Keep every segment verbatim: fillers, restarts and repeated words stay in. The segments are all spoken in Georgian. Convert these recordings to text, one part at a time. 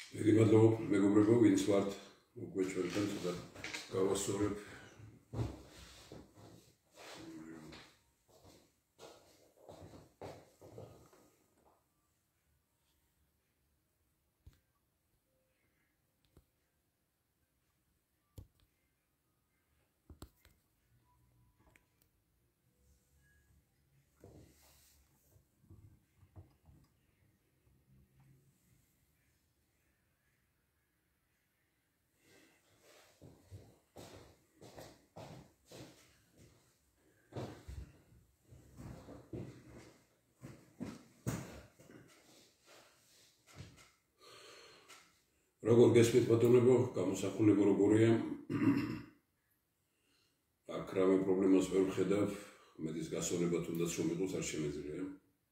მეგობრო, მეგობრებო, ვინც ვართ, უკვე ჩვენთან ცოტა გავასწორებ. როგორ გესმით ბატონებო, გამოსახულება როგორია? აქ რამე პრობლემას ვერ ვხედავ, მედის გასწორება თუნდაც რომ იყოს არ შემეძლია.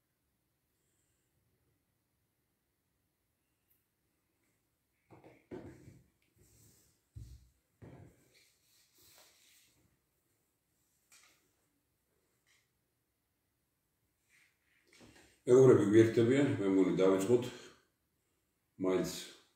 მეგობრები გვერდებიან, მე მგონი დავიწყოთ. მაინც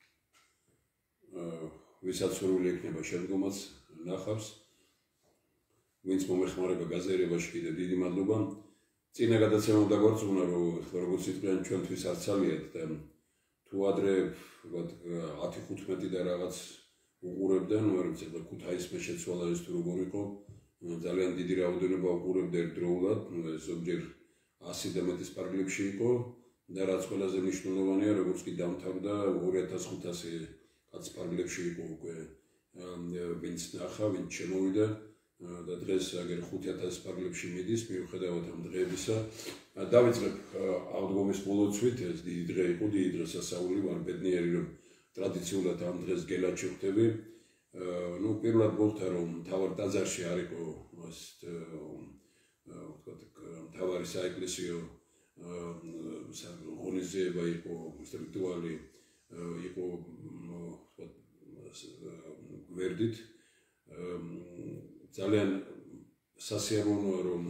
ვისაც სურვილი ექნება შემდგომაც ნახავს, ვინც მომეხმარება გაზიარებაში კიდევ დიდი მადლობა. წინა გადაცემა დაგვარწმუნა, რომ როგორც იტყვიან ჩვენთვის არც ალიათ და თუ ადრე ათი ხუთმეტი და რაღაც უყურებდნენ, ვერ ვიცი ქუთაისმე შეცვალა ეს თუ როგორ იყო, ძალიან დიდი რაოდენობა უყურებდა ერთდროულად, ზოგჯერ ასი და მეტის პარკლებში იყო და რაც ყველაზე მნიშვნელოვანია, როგორც კი დამთავრდა ორი ათას ხუთასი კაც პარკლებში იყო უკვე ვინც ნახა, ვინც შემოვიდა და დღეს აგერ ხუთი ათას პარკლებში მიდის, მიუხედავად ამ დღეებისა. დავიწყებ აღდგომის ბოლოცვით, ეს დიდი დღე იყო, დიდი დღესასწაული, ვარ ბედნიერი, რომ ტრადიციულად ამ დღეს გელაჩი ვხდები. ნუ პირველად მოვხდა, რომ მთავარ ტაძარში არ იყო ეს მთავარი საეკლესიო ღონისძიება იყო, რიტუალი იყო გვერდით. ძალიან სასიამოვნოა, რომ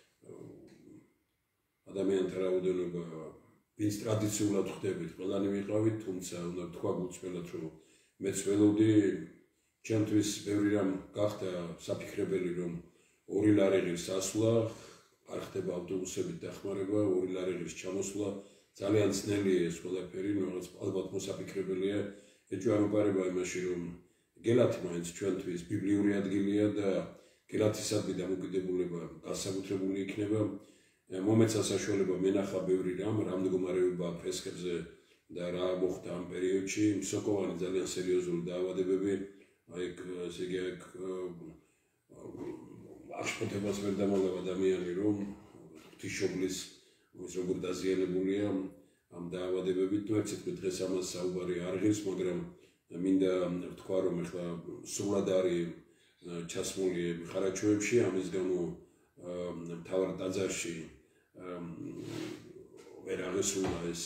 ადამიანთა რაოდენობა, ვინც ტრადიციულად ხდებით, ყველანი ვიყავით, თუმცა უნდა თქვა გულწრფელად, რომ მეც ველოდი, ჩემთვის ბევრი რამ გახდა საფიქრებელი, რომ ორი ლარიღის ასვლა, არ ხდება ავტობუსებით დახმარება, ორი ლარიღის ჩამოსვლა, ძალიან ძნელია ეს ყველაფერი, რაღაც ალბათ მოსაფიქრებელია. ეჭვმეპარება იმაში, რომ გელათი მაინც ჩვენთვის ბიბლიური ადგილია და გელათისადმი დამოკიდებულება განსაკუთრებული იქნება. მომეცა საშუალება მენახა ბევრი რამ, რა მდგომარეობა ფრესკებზე და რა მოხდა ამ პერიოდში, მსოkovანი ძალიან სერიოზული დაავადებები, აი ესე იგი აქ აღშფოთებას ვერ დამალავ ადამიანი, რომ ღვთისმშობლის როგორ დაზიანებულია ამ დაავადებებით. ნუ ერთ დღეს ამას საუბარი არ ღირს, მაგრამ მინდა ვთქვა, რომ ეხლა სრულად არის ჩასმული ხარაჩოებში, ამის გამო მთავარ ტაძარში ვერ აღესრულა ეს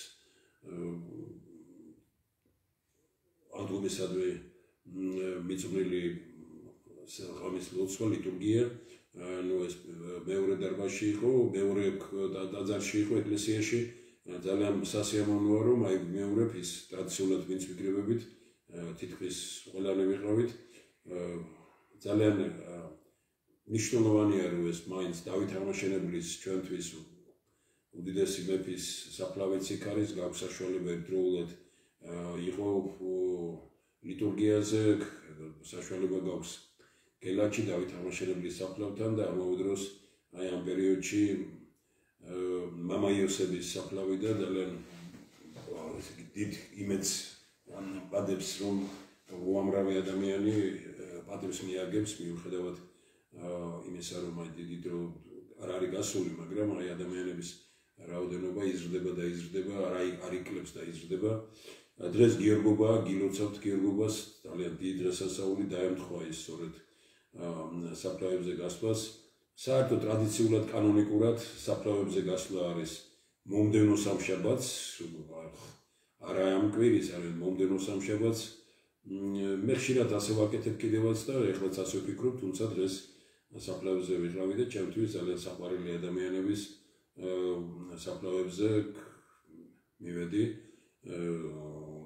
აღდგომისადმი მიწვნილი ღამის ლოცვა ლიტურგია. ნუ ეს მეორე დარბაზში იყო, მეორე ტაძარში იყო, ეკლესიაში. ძალიან სასიამოვნოა, რომ აი მეორებ ის ტრადიციულად ვინც ვიკრიბებით, თითქმის ყველანი ვიყავით. ძალიან მნიშვნელოვანია, რომ ეს მაინც დავით აღმაშენებლის ჩვენთვის უდიდესი მეფის საფლავიც იქ არის, გაქვს საშუალება ერთდროულად იყო ლიტურგიაზე, საშუალება გაქვს გელაჩი დავით აღმაშენებლის საფლავთან და ამავე დროს აი ამ პერიოდში მამა იოსების საფლავი და ძალიან დიდ იმედს პადებს, რომ უამრავი ადამიანი პადებს მიაგებს, მიუხედავად იმისა, რომ აი დიდი დრო არ არის გასული, მაგრამ აი ადამიანების რაოდენობა იზრდება და იზრდება, არ იკლებს და იზრდება. დღეს გიორგობაა, გილოცავთ გიორგობას, ძალიან დიდი დღესასწაული დაემთხვა ის სწორედ საფლავებზე გასვლას. საერთოდ ტრადიციულად კანონიკურად საფლავებზე გასვლა არის მომდევნო სამშაბათს, არა ამ კვირის, არამედ მომდევნო სამშაბათს. მე ხშირად ასე ვაკეთებ კიდევაც და ეხლაც ასე ვფიქრობ, თუმცა დღეს საფლავებზე ვიყავი და ჩემთვის ძალიან საყვარელი ადამიანების საფლავებზე მივედი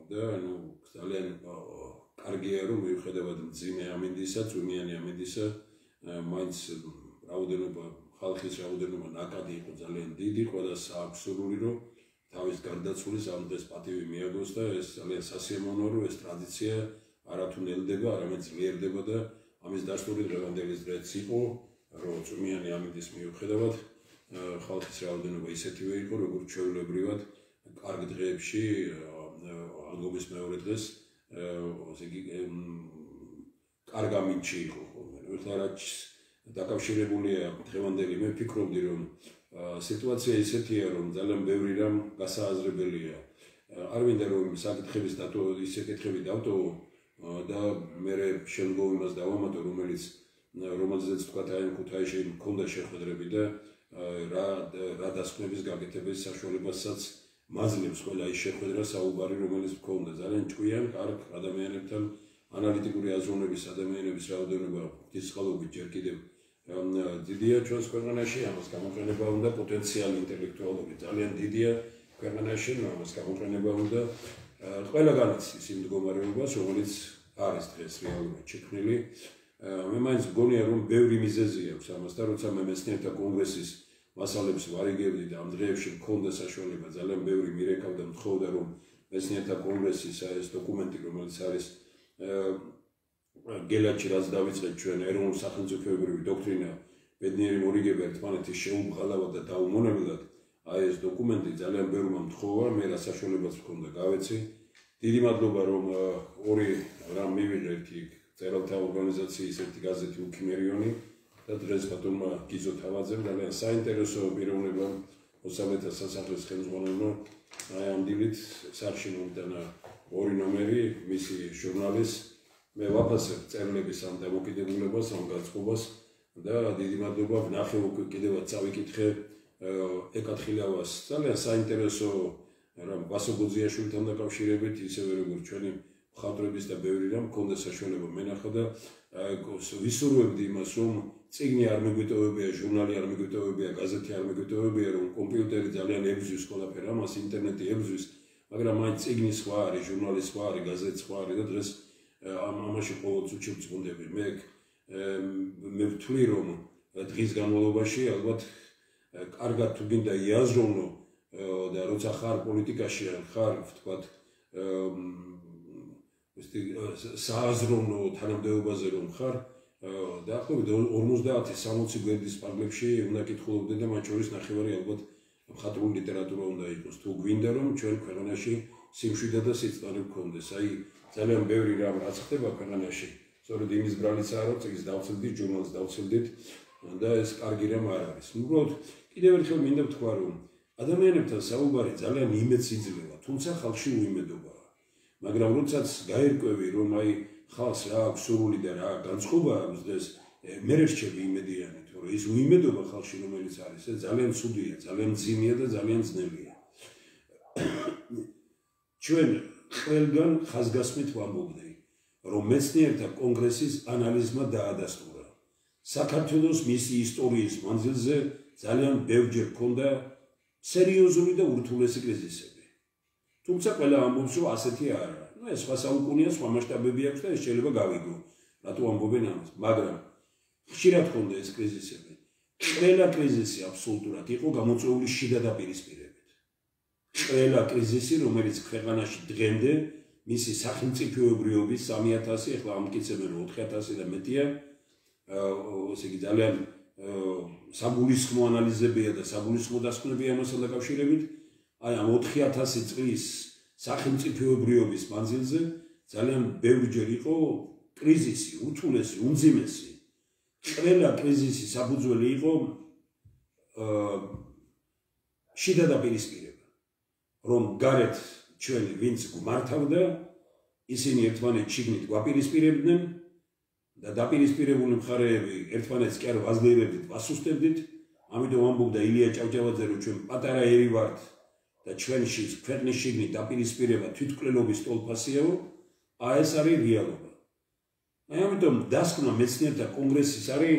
და ანუ ძალიან კარგია რომ მიუხედავად მძიმე ამინდისა, წვიმიანი ამინდისა, მაინც რაოდენობა ხალხის რაოდენობა ნაკადი იყო ძალიან დიდი, ყველას აქვს სურვილი რომ თავის გარდაცვალის ამ დღეს პატივი მიაგოს და ეს ძალიან სასიამოვნოა რომ ეს ტრადიცია არათუ ნელდება, არამედ ძლიერდება და ამის დასტური დღევანდელი დღეც იყო, რომ წვიმიანი ამინდის მიუხედავად ხალხის რაოდენობა ისეთივე იყო, როგორც ჩვეულებრივად კარგ დღეებში აღდგომის მეორე დღეს ესე იგი კარგ ამინდში იყო ხოლმე. ეხლა რაც დაკავშირებულია დღევანდელი მე ვფიქრობდი რომ სიტუაცია ისეთია რომ ძალიან ბევრი რამ გასააზრებელია. არ მინდა რომ საკითხების დატო ისე კითხები დავტოვო და მე შემდგომ იმას დავამატო რომელიც რომელზეც თქვა აი ქუთაისში მქონდა შეხვედრები და რა რა დასკვნების გაკეთების საშუალებასაც მაძლევს ყველა ის შეხვედრა საუბარი რომელიც მქონდა ძალიან ჭკვიან კარგ ადამიანებთან ანალიტიკური აზროვნების ადამიანების რაოდენობა ღვთისმსხალობით ჯერ კიდევ დიდია ჩვენს ქვეყანაში ამას გამოყენება უნდა პოტენციალი ინტელექტუალური ძალიან დიდია ქვეყანაში ამას გამოყენება უნდა ყველგანაც ის იმ მდგომარეობას რომელიც არის დღეს რეალურად შექმნილი მე მაინც მგონია რომ ბევრი მიზეზი აქვს ამას და როცა მე მეცნიერთა კონგრესის მასალებს ვარიგებდი და ამ დღეებში მქონდა საშუალება ძალიან ბევრი მირეკავ და მთხოვდა რომ მეცნიერთა კონგრესის ეს დოკუმენტი რომელიც არის გელათში რაც დავიწყეთ ჩვენ ეროვნულ სახელმწიფოებრივი დოქტრინა ბედნიერი მორიგება ერთმანეთის შეუმღალავად და დაუმონებელად აი ეს დოკუმენტი ძალიან ბევრმა მთხოვა მე რა საშუალებაც მქონდა გავეცი დიდი მადლობა რომ ორი რამ მივიღე ერთი წერალთა ორგანიზაციის ერთი გაზეთი უქიმერიონი და დღეს ბატონმა გიზო თავაძემ ძალიან საინტერესო პიროვნება ოსამეთა სასახლის ხელმძღვანელმა აი ამ დილით სარში მომიტანა ორი ნომერი მისი ჟურნალის მე ვაფასებ წერილების ამ დამოკიდებულებას ამ გაწყობას და დიდი მადლობა ვნახე უკვე კიდევაც წავიკითხე ეკათხილავას ძალიან საინტერესო რამ ვასო-გოძიაშვილთან დაკავშირებით ისევე როგორც ჩვენი მხატვრების და ბევრი რამ მქონდა საშუალება მენახა და ვისურვებდი იმას რომ წიგნი არ მეგვიტოვებია ჟურნალი არ მეგვიტოვებია გაზეთი არ მეგვიტოვებია რომ კომპიუტერი ძალიან ებრძვის ყველაფერ ამას ინტერნეტი ებრძვის მაგრამ აი წიგნი სხვა არის ჟურნალი სხვა არის გაზეთი სხვა არის და დღეს ამ ამაში ყოველთვის უჩვენდები მე მე ვთვლი რომ დღის განმავლობაში ალბათ კარგად თუ გინდა იაზროვნო და როცა ხარ პოლიტიკაში ხარ ვთქვათ ესეთი სააზროვნო თანამდებობაზე რომ ხარ დაახლოებით ორმოცდაათი სამოცი გვერდის პარლებში უნდა კითხულობდე და მათ შორის ნახევარი ალბათ მხატვრული ლიტერატურა უნდა იყოს თუ გვინდა რომ ჩვენ ქვეყანაში სიმშვიდე და სიწყალი გქონდეს აი ძალიან ბევრი რამ რაც ხდება ქვეყანაში სწორედ იმის ბრალიცაა რომ წიგნს დავცილდით ჟურნალს დავცილდით და ეს კარგი რამ არ არის უბრალოდ კიდევ ერთხელ მინდა ვთქვა რომ ადამიანებთან საუბარი ძალიან იმედს იძლევა თუმცა ხალხში უიმედობაა მაგრამ როდესაც გაერკვევი რომ აი ხალხს რა აქვს სურვილი და რა განწყობა აქვს დღეს მე რჩები იმედიანი თუ რომ ის უიმედობა ხალხში რომელიც არის ეს ძალიან ცუდია ძალიან მძიმეა და ძალიან ძნელია ჩვენ ყველგან ხაზგასმით ვამბობდი რომ მეცნიერთა კონგრესის ანალიზმა დაადასტურა საქართველოს მისი ისტორიის მანძილზე ძალიან ბევრჯერ ჰქონდა სერიოზული და ურთულესი კრიზისები თუმცა ყველა ამბობს რომ ასეთი არა ნუ ეს სხვა საუკუნეა სხვა მასშტაბები აქვს და ეს შეიძლება გავიგო რატო ამბობენ ამას მაგრამ ხშირად ჰქონდა ეს კრიზისები ყველა კრიზისი აბსოლუტურად იყო გამოწვეული შიდა დაპირისპირებით ყველა კრიზისი რომელიც ქვეყანაში დღემდე მისი სახელმწიფოებრიობის სამი ათასი ახლა ამტკიცებენ ოთხი ათასი და მეტია ესე იგი ძალიან საგულისხმო ანალიზებია და საგულისხმო დასკვნებია ამასთან დაკავშირებით აი ამ ოთხი ათასი წლის სახელმწიფოებრიობის მანძილზე ძალიან ბევრჯერ იყო კრიზისი უთულესი უმძიმესი ყველა კრიზისი საფუძველი იყო შიდა დაპირისპირება რომ გარეთ ჩვენი ვინც გვმართავდა ისინი ერთმანეთს შიგნით გვაპირისპირებდნენ და დაპირისპირებული მხარეები ერთმანეთს კი არ ვაძლიერებდით ვასუსტებდით ამიტომ ამბობდა ილია ჭავჭავაძე რომ ჩვენ პატარა ერი ვართ და ჩვენში ქვეყნის შიგნით დაპირისპირება თვითმკვლელობის ტოლფასიაო აი ეს არის რეალობა აი ამიტომ დასკვნა მეცნიერთა კონგრესის არის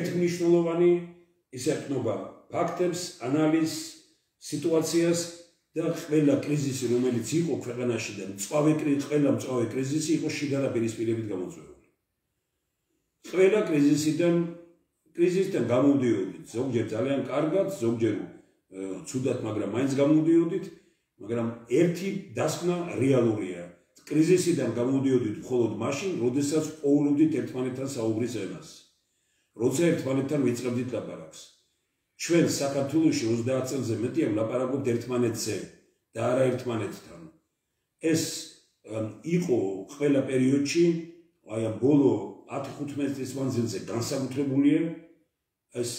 ერთმნიშვნელოვანი ის ეხება ფაქტებს ანალიზს სიტუაციას და ყველა კრიზისი, რომელიც იყო ქვეყანაში და მწვავე ყველა მწვავე კრიზისი იყო შიდა დაპირისპირებით გამოწვეული. ყველა კრიზისიდან კრიზისიდან გამოვდიოდით, ზოგჯერ ძალიან კარგად, ზოგჯერ ცუდად, მაგრამ მაინც გამოვდიოდით, მაგრამ ერთი დასკვნა რეალურია. კრიზისიდან გამოვდიოდით მხოლოდ მაშინ, როდესაც პოულობდით ერთმანეთთან საუბრის ენას. როცა ერთმანეთთან ვიწყებდით ლაპარაკს. ჩვენ საქართველოში ოცდაათ წელზე მეტია ვლაპარაკობთ ერთმანეთზე და არა ერთმანეთთან. ეს იყო ყველა პერიოდში, აი ამ ბოლო ათი ხუთმეტი წლის მანძილზე განსაკუთრებულია. ეს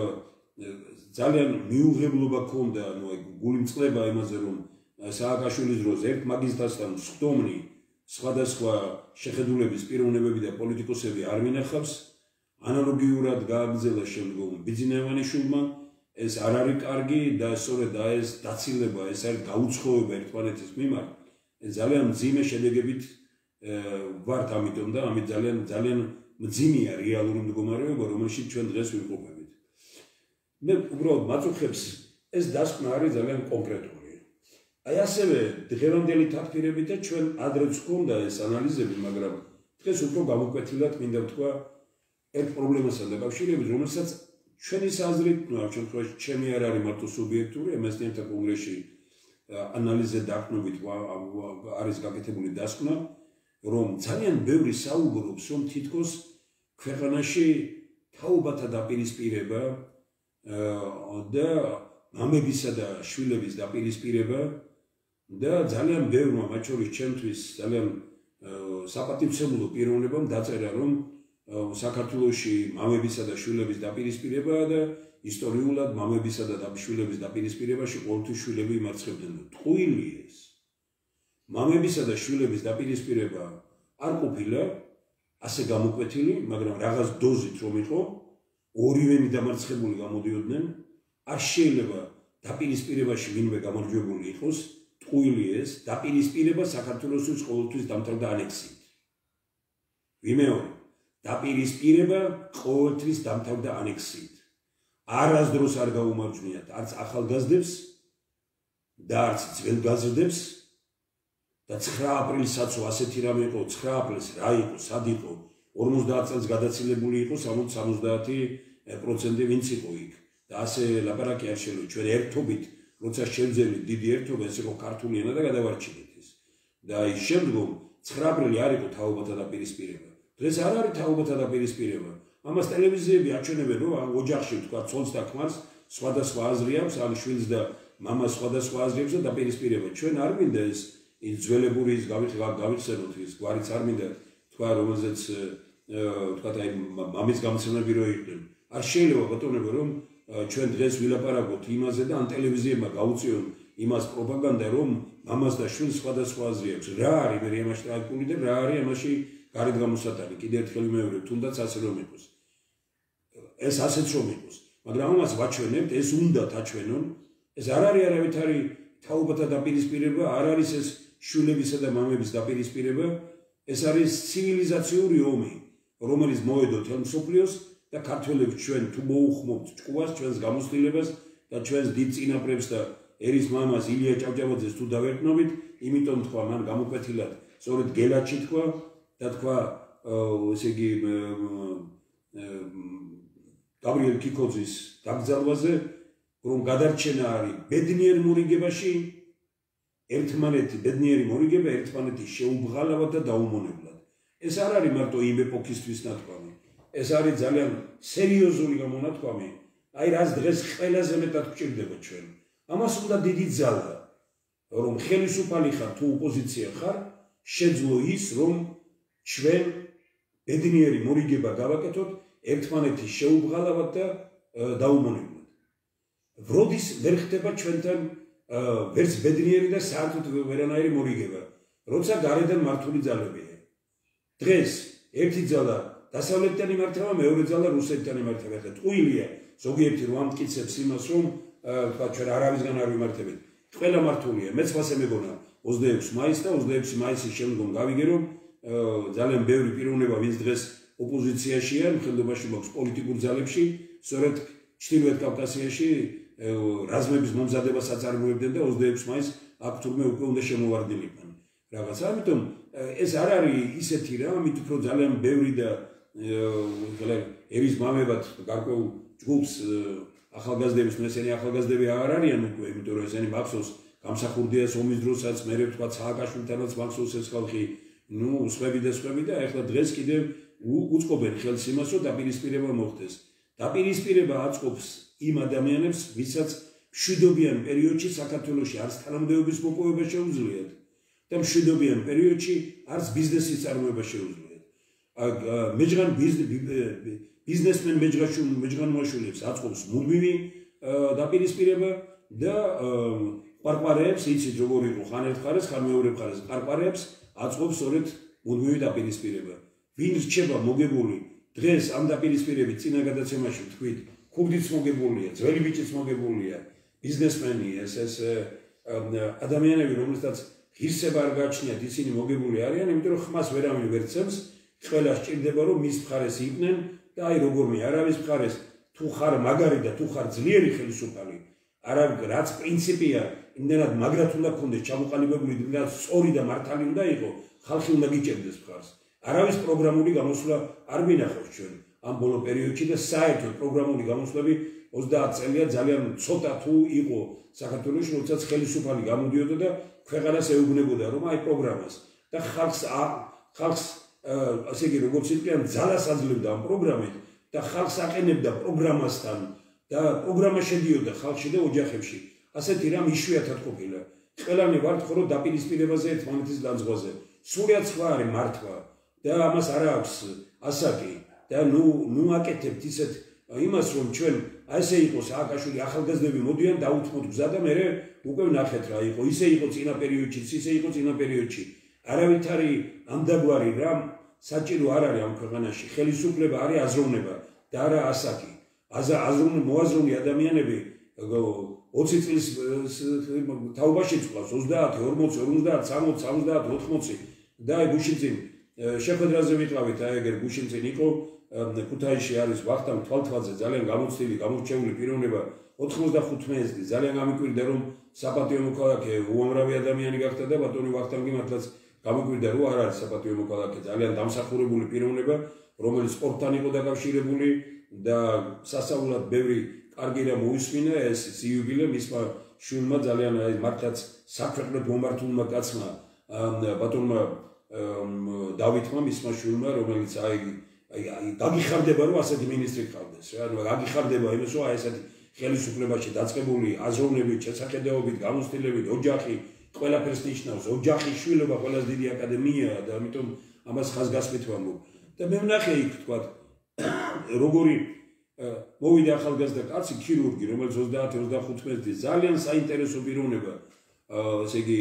ძალიან მიუღებლობა ქონდა, ну აი გულიმწყლება იმაზე, რომ სააკაშვილის დროს ერთ მაგისტრატთან სხდომნი სხვადასხვა შეხედულების პიროვნებები და პოლიტიკოსები არ მინახავს. ანალოგიურად გააგრძელა შემდგომ ბიძინაევანიშვილმა, ეს არ არის კარგი და სწორედ ეს დაცილება, ეს არის გაუცხოება ერთმანეთის მიმართ. ეს ძალიან მძიმე შედეგებით ვართ ამიტომ და ამით ძალიან ძალიან მძიმეა რეალური მდგომარეობა, რომელშიც ჩვენ დღეს ვიმყოფებით. მე უბრალოდ მაწუხებს ეს დასკვნა არის ძალიან კონკრეტული. აი ასევე დღევანდელი თათბირებით და ჩვენ ადრეც გვქონდა ეს ანალიზები, მაგრამ დღეს უფრო გამოკვეთილად მინდა ვთქვა ერთ პრობლემასთან დაკავშირებით, რომელსაც ჩვენი აზრით, ну, ამ შემთხვევაში ჩემი არ არის მარტო სუბიექტური, მეცნიერთა კონგრესში ანალიზზე დაყნობით არის გაკეთებული დასკვნა, რომ ძალიან ბევრი საუბრობს, რომ თითქოს ქვეყანაში თაობათა დაპირისპირება და მამებისა და შვილების დაპირისპირება და ძალიან ბევრმა, მათ შორის ჩემთვის ძალიან საპატივცემულო პიროვნებამ დაწერა, რომ საქართველოში მამებისა და შვილების დაპირისპირებაა და ისტორიულად მამებისა და შვილების დაპირისპირებაში ყოველთვის შვილები იმარცხებდნენ. ტყუილი ეს. მამებისა და შვილების დაპირისპირება არ ყოფილა ასე გამოკვეთილი, მაგრამ რაღაც დოზით რომ იყო, ორივენი დამარცხებული გამოდიოდნენ, არ შეიძლება დაპირისპირებაში ვინმე გამარჯვებული იყოს, ტყუილი ეს, დაპირისპირება საქართველოსთვის ყოველთვის დამთავრდა ანექსიით. ვიმეორე დაპირისპირება ყოველთვის დამთავრდა ანექსიით. არასდროს არ გაუმარჯვნიათ არც ახალგაზრდებს და არც ძველგაზრდებს და ცხრა აპრილსაც ასეთი რამე იყო, ცხრა აპრილს რა იყო, სად იყო, ორმოცდაათ წელს გადაცილებული იყო სამოცდაათი პროცენტი ვინც იყო იქ და ასე ლაპარაკი არ შეიძლება. ჩვენ ერთობით როცა შევძელით დიდი ერთობა, ეს იყო ქართული ენა და გადავარჩინეთ ის. და ის შემდგომ ცხრა აპრილი არ იყო თაობათა დაპირისპირება. დღეს არ არის თაობათა დაპირისპირება. ამას ტელევიზიები აჩვენებენ, რომ ოჯახში თქვა ცოლს და ქმარს სხვადასხვა აზრი აქვს, ან შვილს და მამას სხვადასხვა აზრი აქვს და დაპირისპირება. ჩვენ არ მინდა ეს ის ძველებური ის გავიხსენოთ ის გვარიც არ მინდა თქვა, რომელზეც თქვა აი მამის გამცემლები რო იყვნენ. არ შეიძლება ბატონებო, რომ ჩვენ დღეს ვილაპარაკოთ იმაზე და ან ტელევიზიებმა გაუწიონ იმას პროპაგანდა, რომ მამას და შვილს სხვადასხვა აზრი აქვს. რა არის მე ამაში ტრაგიკული და რა არის ამაში გარეთ გამოსატანი. კიდევ ერთხელ ვიმეორებ, თუნდაც ასე რომ იყოს. ეს ასეც რომ იყოს, მაგრამ ამას ვაჩვენებთ, ეს უნდათ აჩვენონ, ეს არ არის არავითარი თაობათა დაპირისპირება, არ არის ეს შვილებისა და მამების დაპირისპირება, ეს არის ცივილიზაციური ომი, რომელიც მოედო თელ მსოფლიოს და ქართველებს ჩვენ თუ მოუხმობთ ჭკუას, ჩვენს გამოცდილებას და ჩვენს დიდ წინაპრებს და ერის მამას ილია ჭავჭავაძეს თუ დავერტნობით, იმიტომ თქვა მან გამოკვეთილად, სწორედ გელათში თქვა და თქვა, ესე იგი გაბრიელ კიკოძის დაკრძალვაზე, რომ გადარჩენა არის ბედნიერ მორიგებაში, ერთმანეთი ბედნიერი მორიგება ერთმანეთის შეუბღალავად და დაუმონებლად. ეს არ არის მარტო იმ ეპოქისთვის ნათქვამი, ეს არის ძალიან სერიოზული გამონათქვამი, აი რაც დღეს ყველაზე მეტად გვჭირდება ჩვენ. ამას უნდა დიდი ძალა, რომ ხელისუფალი ხარ თუ ოპოზიცია ხარ, შეძლო ის, რომ ჩვენ ბედნიერი მორიგება გავაკეთოთ ერთმანეთის შეუბღალავად და დაუმონებლად. ვროდის ვერ ხდება ჩვენთან ვერც ბედნიერი და საერთოდ ვერანაირი მორიგება, როცა გარედან მართული ძალებია. დღეს ერთი ძალა დასავლეთიდან იმართება, მეორე ძალა რუსეთიდან იმართება. და ტყუილია ზოგიერთი რომ ამტკიცებს იმას, რომ თქვა ჩვენ არავისგან არ ვიმართებით. ყველა მართულია. მეც ასე მეგონა ოცდაექვსი მაისს და ოცდაექვსი მაისის შემდგომ გავიგე, რომ ძალიან ბევრი პიროვნება, ვინც დღეს ოპოზიციაშია, მხედველობაში მაქვს პოლიტიკურ ძალებში, სწორედ ჩრდილოეთ კავკასიაში რაზმების მომზადებას აწარმოებდნენ და ოცდაექვსი მაისს აქ თურმე უკვე უნდა შემოვარდინებდნენ რაღაცა. ამიტომ ეს არ არის ისეთი რა, მით უფრო ძალიან ბევრი და ერის მამებად გარკვეულ ჯგუფს ახალგაზრდების მესენი ახალგაზრდები აღარ არიან უკვე, იმიტომ რომ ესენი მახსოვს გამსახურდიას ომის დროსაც, მერე თქვა სააკაშვილთანაც მახსოვს ეს ხალხი, ნუ სხვები და სხვები და ახლა დღეს კიდევ უწყობენ ხელს იმას, რომ დაპირისპირება მოხდეს. დაპირისპირება აწყობს იმ ადამიანებს, ვისაც მშვიდობიან პერიოდში საქართველოში არც თანამდებობის მოპოვება შეუძლიათ და მშვიდობიან პერიოდში არც ბიზნესის წარმოება შეუძლიათ. მეჯღან ბიზნესმენ მეჯღანმოაშვილებს აწყობს მუდმივი დაპირისპირება და ყარყარებს, იცით როგორ იყო ხან ერთ მხარეს, ხან მეორე მხარეს ყარყარებს აწყობს სწორედ მუდმივი დაპირისპირება. ვინ რჩება მოგებული დღეს ამ დაპირისპირებით წინა გადაცემაში ვთქვით, ქურდიც მოგებულია, ძველი ბიჭიც მოგებულია, ბიზნესმენი, ეს ეს ადამიანები, რომელთაც ღირსება არ გააჩნიათ, ისინი მოგებული არიან, იმიტომ რომ ხმას ვერავინ ვერ ცემს, ყველა სჭირდება რომ მის მხარეს იყვნენ და აი როგორმე არავის მხარეს თუ ხარ მაგარი და თუ ხარ ძლიერი ხელისუფალი, არა რაც პრინციპია, იმდენად მაგრად უნდა გქონდეს ჩამოყალიბებული, იმდენად სწორი და მართალი უნდა იყოს, ხალხი უნდა გიჭერდეს მხარს. არავის პროგრამული გამოსვლა არ მინახავს ჩვენ ამ ბოლო პერიოდში და საერთოდ პროგრამული გამოსვლები ოცდაათ წელია ძალიან ცოტა თუ იყო საქართველოში, როდესაც ხელისუფალი გამოდიოდა და ქვეყანას ეუბნებოდა რომ აი პროგრამას და ხალხს ხალხს ასე იგი როგორც იყვიან ძალას აძლევდა ამ პროგრამით და ხალხს აყენებდა პროგრამასთან და პროგრამა შედიოდა ხალხში და ოჯახებში. ასეთი რამ იშვიათად ყოფილა. ყველანი ვართ ხოლმე დაპირისპირებაზე ერთმანეთის განძღვაზე. სულიად სხვა არის მართვა. და ამას არ აქვს ასაკი და ნუ ნუ აკეთებთ ისეთ იმას რომ ჩვენ ასე იყოს სააკაშვილი ახალგაზრდები მოდიან დაუთმოთ გზა და მე უკვე ვნახეთ რა იყო ისე იყო წინა პერიოდში ისე იყო წინა პერიოდში არავითარი ამდაგვარი რამ საჭირო არ არის ამ ქვეყანაში ხელისუფლება არის აზროვნება და არა ასაკი აზროვნ მოაზროვნე ადამიანები ოცი წლის თაობაში წყავს ოცდაათი ორმოცი ორმოცდაათი სამოცი სამოცდაათი ოთხმოცი და აი გუშინწინ შეხვედრაზე ვიყავით აი ეგერ გუშინწინ იყო ქუთაისში არის ვახტანგ თვალთვალზე ძალიან გამოცდილი გამორჩეული პიროვნება ოთხმოცდახუთი მეცდი ძალიან გამიკვირდა რომ საპატიო მოქალაქე უამრავი ადამიანი გახდა და ბატონი ვახტანგი მართლაც გამიკვირდა რომ არ არის საპატიო მოქალაქე ძალიან დამსახურებული პიროვნება რომელიც სპორტთან იყო დაკავშირებული და სასწაულად ბევრი კარგი რამ მოისმინა ეს იუბილე მისმა შვილმა ძალიან აი მართლაც საქვეყნოდ მომართულმა კაცმა ბატონმა დავითმა მისმა შვილმა რომელიც აი აი გაგიხარდება რომ ასეთი მინისტრი გყავდეს რა ანუ გაგიხარდება იმას რომ აი ესეთი ხელისუფლებაში დაწყებული აზროვნებით შესახედაობით გამოცდილებით ოჯახი ყველაფერს ნიშნავს ოჯახი შვილობა ყველაზე დიდი აკადემიაა და ამიტომ ამას ხაზგასმით ვამბობ და მე ვნახე იქ თქვა როგორი მოვიდა ახალგაზრდა კაცი ქირურგი რომელიც ოცდაათი ოცდახუთი წელს ძალიან საინტერესო პიროვნება ესე იგი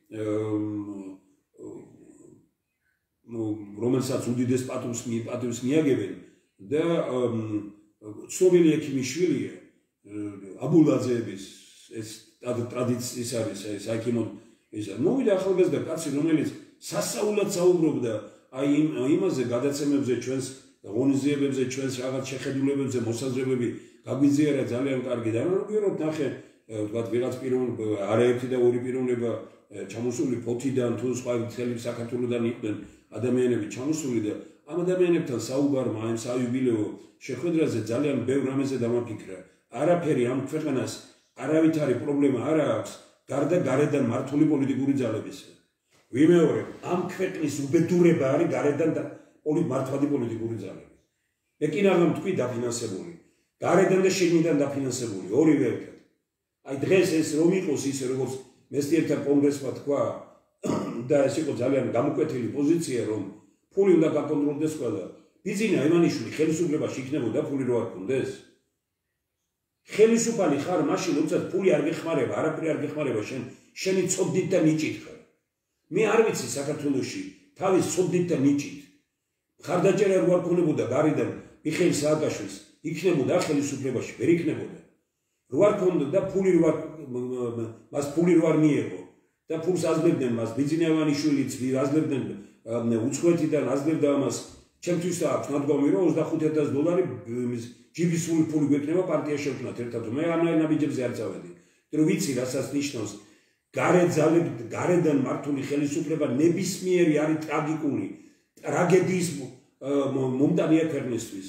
რომელსაც უდიდეს პატივს პატივს მიაგებენ და ცნობილი ექიმის შვილია აბულაძეების ეს ტრადიციის არის ეს ექიმო ეს მოვიდა ახალგაზრდა კაცი რომელიც სასწაულად საუბრობდა აი იმაზე გადაცემებზე ჩვენს ღონისძიებებზე ჩვენს რაღაც შეხედულებებზე მოსაზრებები გაგვიზიარა ძალიან კარგი და როგორ ნახე ვთქვათ ვიღაც პიროვნება არაერთი და ორი პიროვნება ჩამოსული ფოთიდან თუ სხვა მთელი საქართველოსდან იყვნენ ადამიანები ჩამოსული და ამ ადამიანებთან საუბარმა ამ საიუბილეო შეხვედრაზე ძალიან ბევრ რამეზე დამაფიქრა არაფერი ამ ქვეყანას არავითარი პრობლემა არ აქვს გარდა გარედან მართული პოლიტიკური ძალებისა ვიმეორებ ამ ქვეყნის უბედურება არის გარედან და მართვადი პოლიტიკური ძალები მე კი რამე თქვი დაფინანსებული გარედან და შიგნიდან დაფინანსებული ორივე ერთად აი დღეს ეს რომ იყოს ისე როგორც მესტიერთა კონგრესმა თქვა და ეს იყო ძალიან გამოკვეთილი პოზიცია რომ ფული უნდა გაკონტროლდეს ყველა ბიზინა ივანიშვილი ხელისუფლებაში იქნებოდა ფული რო არ ქონდეს ხელისუფალი ხარ მაშინ როდესაც ფული არ გეხმარება არაფერი არ გეხმარება შენ შენი ცოდნით და ნიჭით ხარ მე არ ვიცი საქართველოში თავის ცოდნით და ნიჭით ხარდაჭერა რო არ ქონებოდა გარედან მიხეილ სააკაშვილს იქნებოდა ხელისუფლებაში ვერ იქნებოდა რო არ ქონდა და ფული რო არ მას ფული რო არ მიეღო და ფულს აძლევდნენ მას ბიზინა ივანიშვილიც აძლევდნენ უცხოეთიდან აძლევდა ამას ჩემთვის აქვს ნადგომი რომ ოცდახუთი ათასი დოლარი ჯიბის სული ფული გვექნება პარტია შევქმნათ ერთად. მე ამაერ ნაბიჯებზე არ წავედი. რომ ვიცი რასაც ნიშნავს გარე ძალები გარედან მართული ხელისუფლება ნებისმიერი არის ტრაგიკული ტრაგედიის მომდანია ქვეყნისთვის.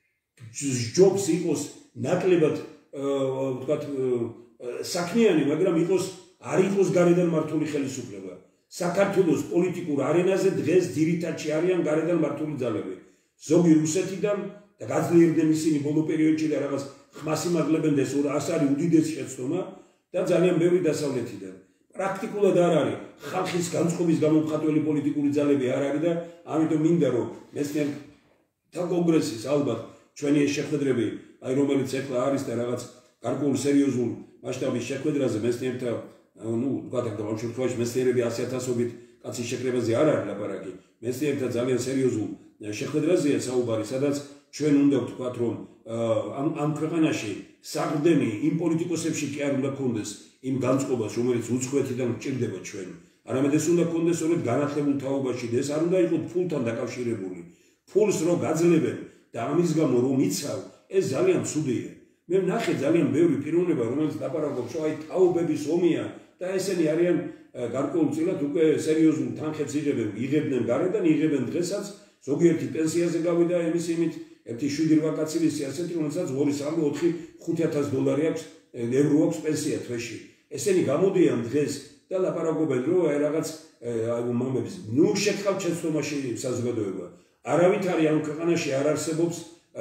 ჯობს იყოს ნაკლებად ვთქვათ საქმიანი, მაგრამ იყოს არ იყოს გარედან მართული ხელისუფლება. საქართველოს პოლიტიკურ არენაზე დღეს ძირითადში არიან გარედან მართული ძალები. ზოგი რუსეთიდან და გაძლიერდნენ ისინი ბოლო პერიოდში და რაღაც ხმას იმაღლებენ და ეს არის უდიდესი შეცდომა და ძალიან ბევრი დასავლეთიდან. პრაქტიკულად არ არის ხალხის განწყობის გამომხატველი პოლიტიკური ძალები არ არის და ამიტომ მინდა რომ მეცნიერთა კონგრესის ალბათ ჩვენი ეს შეხვედრები, აი რომელიც ახლა არის და რაღაც გარკვეულ სერიოზულ მასშტაბის შეხვედრაზე მეცნიერთა ну, ვთქვათ, ამ შემთხვევაში მეცნიერები ასი ათასობით კაცის შეკრებაზე არ არის ლაპარაკი. მეცნიერთა ძალიან სერიოზულ შეხვედრაზეა საუბარი, სადაც ჩვენ უნდა ვთქვათ, რომ ამ ამ ქვეყანაში საყრდენი იმ პოლიტიკოსებში კი არ უნდა კონდეს იმ განწყობას, რომელიც უცხოეთიდან გვჭირდება ჩვენ. არამედ ეს უნდა კონდეს სწორედ განათლებულ თაობაში და ეს არ უნდა იყოს ფულთან დაკავშირებული. ფულს რო გაძლებენ და ამის გამო რომ იცავ, ეს ძალიან ცუდია. მე ვნახე ძალიან ბევრი პიროვნება, რომელიც ლაპარაკობს, აი თაობების ომია და ესენი არიან გარკვეულწილად უკვე სერიოზულ თანხებს იღებენ, იღებდნენ გარედან, იღებენ დღესაც, ზოგიერთი პენსიაზე გავიდა იმის იმით, ერთი შვიდი რვა კაცი ვიცი ასეთი, რომელსაც ორი სამი ოთხი ხუთი ათას დოლარი აქვს, ევრო აქვს პენსია თვეში. ესენი გამოდიან დღეს და ლაპარაკობენ, რომ აი რაღაც აი მამების, ნუ შეგყავთ შეცდომაში საზოგადოება. არავით არის ამ ქვეყანაში არ არსებობს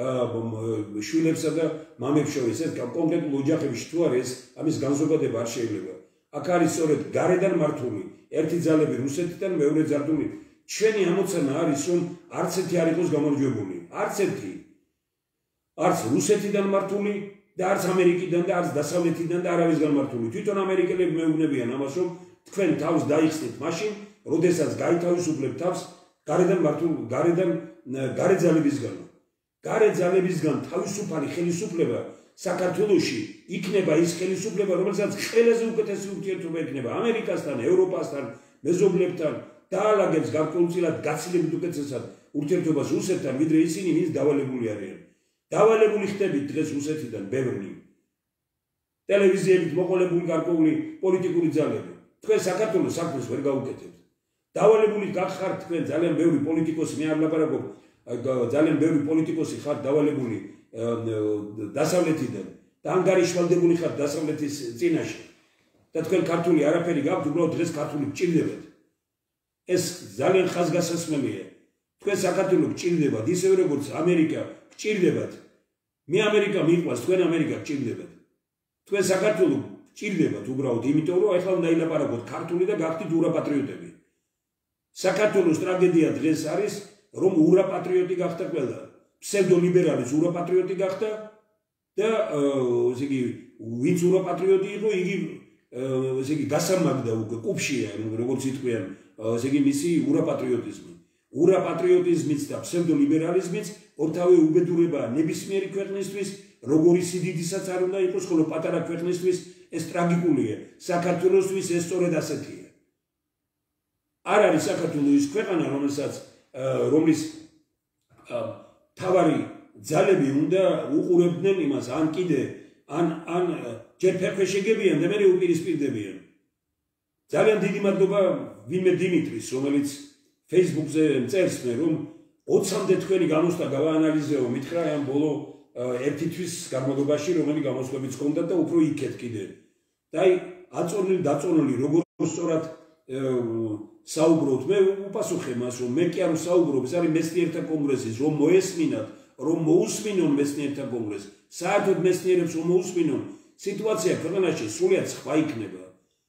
შვილებსა და მამებს შორის ეს კონკრეტულ ოჯახებში თუ არის ამის განზოგადება არ შეიძლება. აქ არის სწორედ გარედან მართული ერთი ძალები რუსეთიდან მეორე ძალები. ჩვენი ამოცანა არის რომ არც ერთი არ იყოს გამარჯვებული. არც ერთი. არც რუსეთიდან მართული და არც ამერიკიდან და არც დასავლეთიდან და არავის გამართული. თვითონ ამერიკელები მეუბნებიან ამას რომ თქვენ თავს დაიხსნით მაშინ, როდესაც გაითავისუფლებთ თავს გარედან მართულ გარედან გარე ძალებისგან. გარე ძალებისგან თავისუფალი ხელისუფლება საქართველოში იქნება ის ხელისუფლება, რომელსაც ყველაზე უკეთესი ურთიერთობა ექნება ამერიკასთან, ევროპასთან, მეზობლებთან და ალაგებს გარკვეულწილად გაცილებით უკეთესად ურთიერთობას რუსეთთან, ვიდრე ისინი, ვინც დავალებული არიან. დავალებული ხდებით დღეს რუსეთიდან ბევრი. ტელევიზიებით მოყოლებული გარკვეული პოლიტიკური ძალები. თქვენ საქართველოს საქმეს ვერ გაუკეთებთ. დავალებული გახართ თქვენ ძალიან ბევრი პოლიტიკოსი, მე არ ლაპარაკობ ძალიან ბევრი პოლიტიკოსი ხართ დავალებული დასავლეთიდან და ანგარიშვალდებული ხართ დასავლეთის წინაშე და თქვენ ქართული არაფერი გაქვთ, უბრალოდ დღეს ქართული გჭირდებათ. ეს ძალიან ხაზგასასმელია. თქვენ საქართველო გჭირდებათ, ისევე როგორც ამერიკა გჭირდებათ. მე ამერიკა მიყვარს, თქვენ ამერიკა გჭირდებათ. თქვენ საქართველო გჭირდებათ უბრალოდ, იმიტომ რომ ახლა უნდა ილაპარაკოთ ქართული და გახდით ურაპატრიოტები. საქართველოს ტრაგედია დღეს არის რომ ურაპატრიოტი გახდა ყველა. ფსევდოლიბერალის ურაპატრიოტი გახდა და ესე იგი ვინც ურაპატრიოტი იყო, იგი ესე იგი გასამაგდა უკვე კუბშია, როგორც იტყვიან, ესე იგი მისი ურაპატრიოტიზმი. ურაპატრიოტიზმიც და ფსევდოლიბერალიზმიც ორთავე უბედურებაა ნებისმიერი ქვეყნისთვის, როგორი სიდიდისაც არ უნდა იყოს, ხოლო პატარა ქვეყნისთვის ეს ტრაგიკულია. საქართველოსთვის ეს სწორედ ასეთია. არ არის საქართველო ის ქვეყანა, რომელსაც რომლის თავარი ძალები უნდა უყურებდნენ იმას, ან კიდე ან ან ჯერ ფერფე შეგებიან და მერე უპირისპირდებიან. ძალიან დიდი მადლობა ვინმე დიმიტრის, რომელიც Facebook-ზე წერს მე, რომ ოცამდე თქვენი გამოსვლა გავაანალიზეო, მითხრა ამ ბოლო ერთი თვის განმავლობაში, რომელი გამოსვლებიც ჰქონდა და უფრო იქეთ კიდე. და აი აწონილი დაწონილი როგორ სწორად საუბრობთ, მე უპასუხე მას, რომ მე კი არ ვსაუბრობ, ეს არის მეცნიერთა კონგრესის, რომ მოესმინათ, რომ მოусმინონ მეცნიერთა კონგრესს. საერთოდ მეცნიერებს რომ მოусმინონ, სიტუაცია ქვეყანაში სრულიად სხვა იქნება.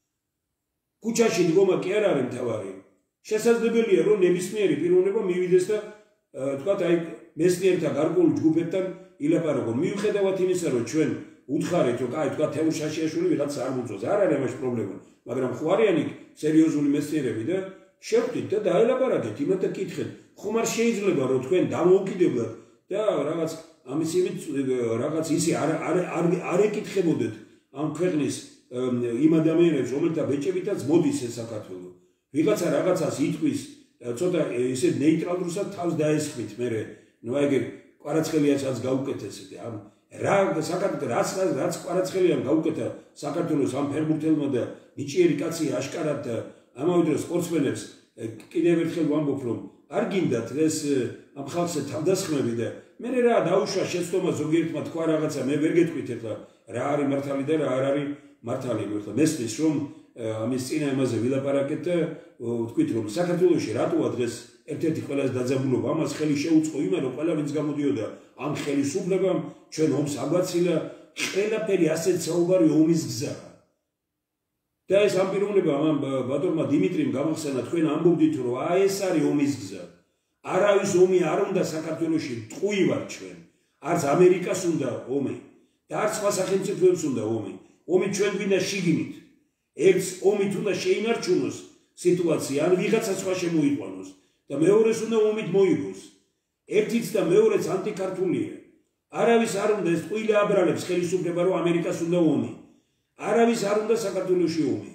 ქუჩაში დგომა კი არ არის მთავარი. შესაძლებელია, რომ ნებისმიერი პიროვნება მივიდეს და თქვათ, აი მეცნიერთა გარკვეულ ჯგუფებთან ილაპარაკონ. მიუხედავად იმისა, რომ ჩვენ უთხარით, რომ აი თქვათ თემურ შაშიაშვილი ვიღაცა არ მოწონს, არ არის ამაში პრობლემა, მაგრამ ხო არიან იქ სერიოზული მეცნიერები და შევხვდით და დაელაპარაკეთ, იმათ და კითხეთ. ხომ არ შეიძლება, რომ თქვენ დამოუკიდებლად და რაღაც ამის იმით რაღაც ისი არ არ არ ეკითხებოდეთ ამ ქვეყნის იმ ადამიანებს, რომელთა ბეჭებითაც მოდის ეს საქართველო. ვიღაცა რაღაცას იტყვის, ცოტა ისე ნეიტრალურსად თავს დაესხმით მერე. ნუ აი კვარაცხელიასაც გაუკეთესეთ ამ რა საქართველოს რაც რაც კვარაცხელიამ გაუკეთა საქართველოს ამ ფერმურთელმა და ნიჭიერი კაცი აშკარად ამავე დროს სპორტსმენებს კიდევ ერთხელ ვამბობ რომ არ გინდათ ეს ამ ხალხზე თავდასხმები და მე რა დაუშვა შეცდომა ზოგიერთმა თქვა რაღაცა მე ვერ გეტყვით ახლა რა არის მართალი და რა არ არის მართალი ახლა მესმის რომ ამის წინა იმაზე ვილაპარაკეთ და ვთქვით რომ საქართველოში რატოა დღეს ერთ-ერთი ყველაზე დაძაბულობა ამას ხელი შეუწყო იმან რომ ყველა ვინც გამოდიოდა ამ ხელისუფლებამ ჩვენ ომს აგვაცილა ყველაფერი ასეთ საუბარი ომის გზაა და ეს ამ პიროვნება ამ ბატონმა დიმიტრიმ გამახსენა თქვენ ამბობდით რომ აი ეს არის ომის გზა არავის ომი არ უნდა საქართველოში ტყუი ვარ ჩვენ არც ამერიკას უნდა ომი და არც სხვა სახელმწიფოებს უნდა ომი ომი ჩვენ გვინდა შიგნით ერთს ომით უნდა შეინარჩუნოს სიტუაცია ან ვიღაცა სხვა შემოიყვანოს და მეორეს უნდა ომით მოიგოს ერთიც და მეორეც ანტიკართულია არავის არ უნდა ეს ტყუილე აბრალებს ხელისუფლება რომ ამერიკას უნდა ომი არავის არ უნდა საქართველოში ომი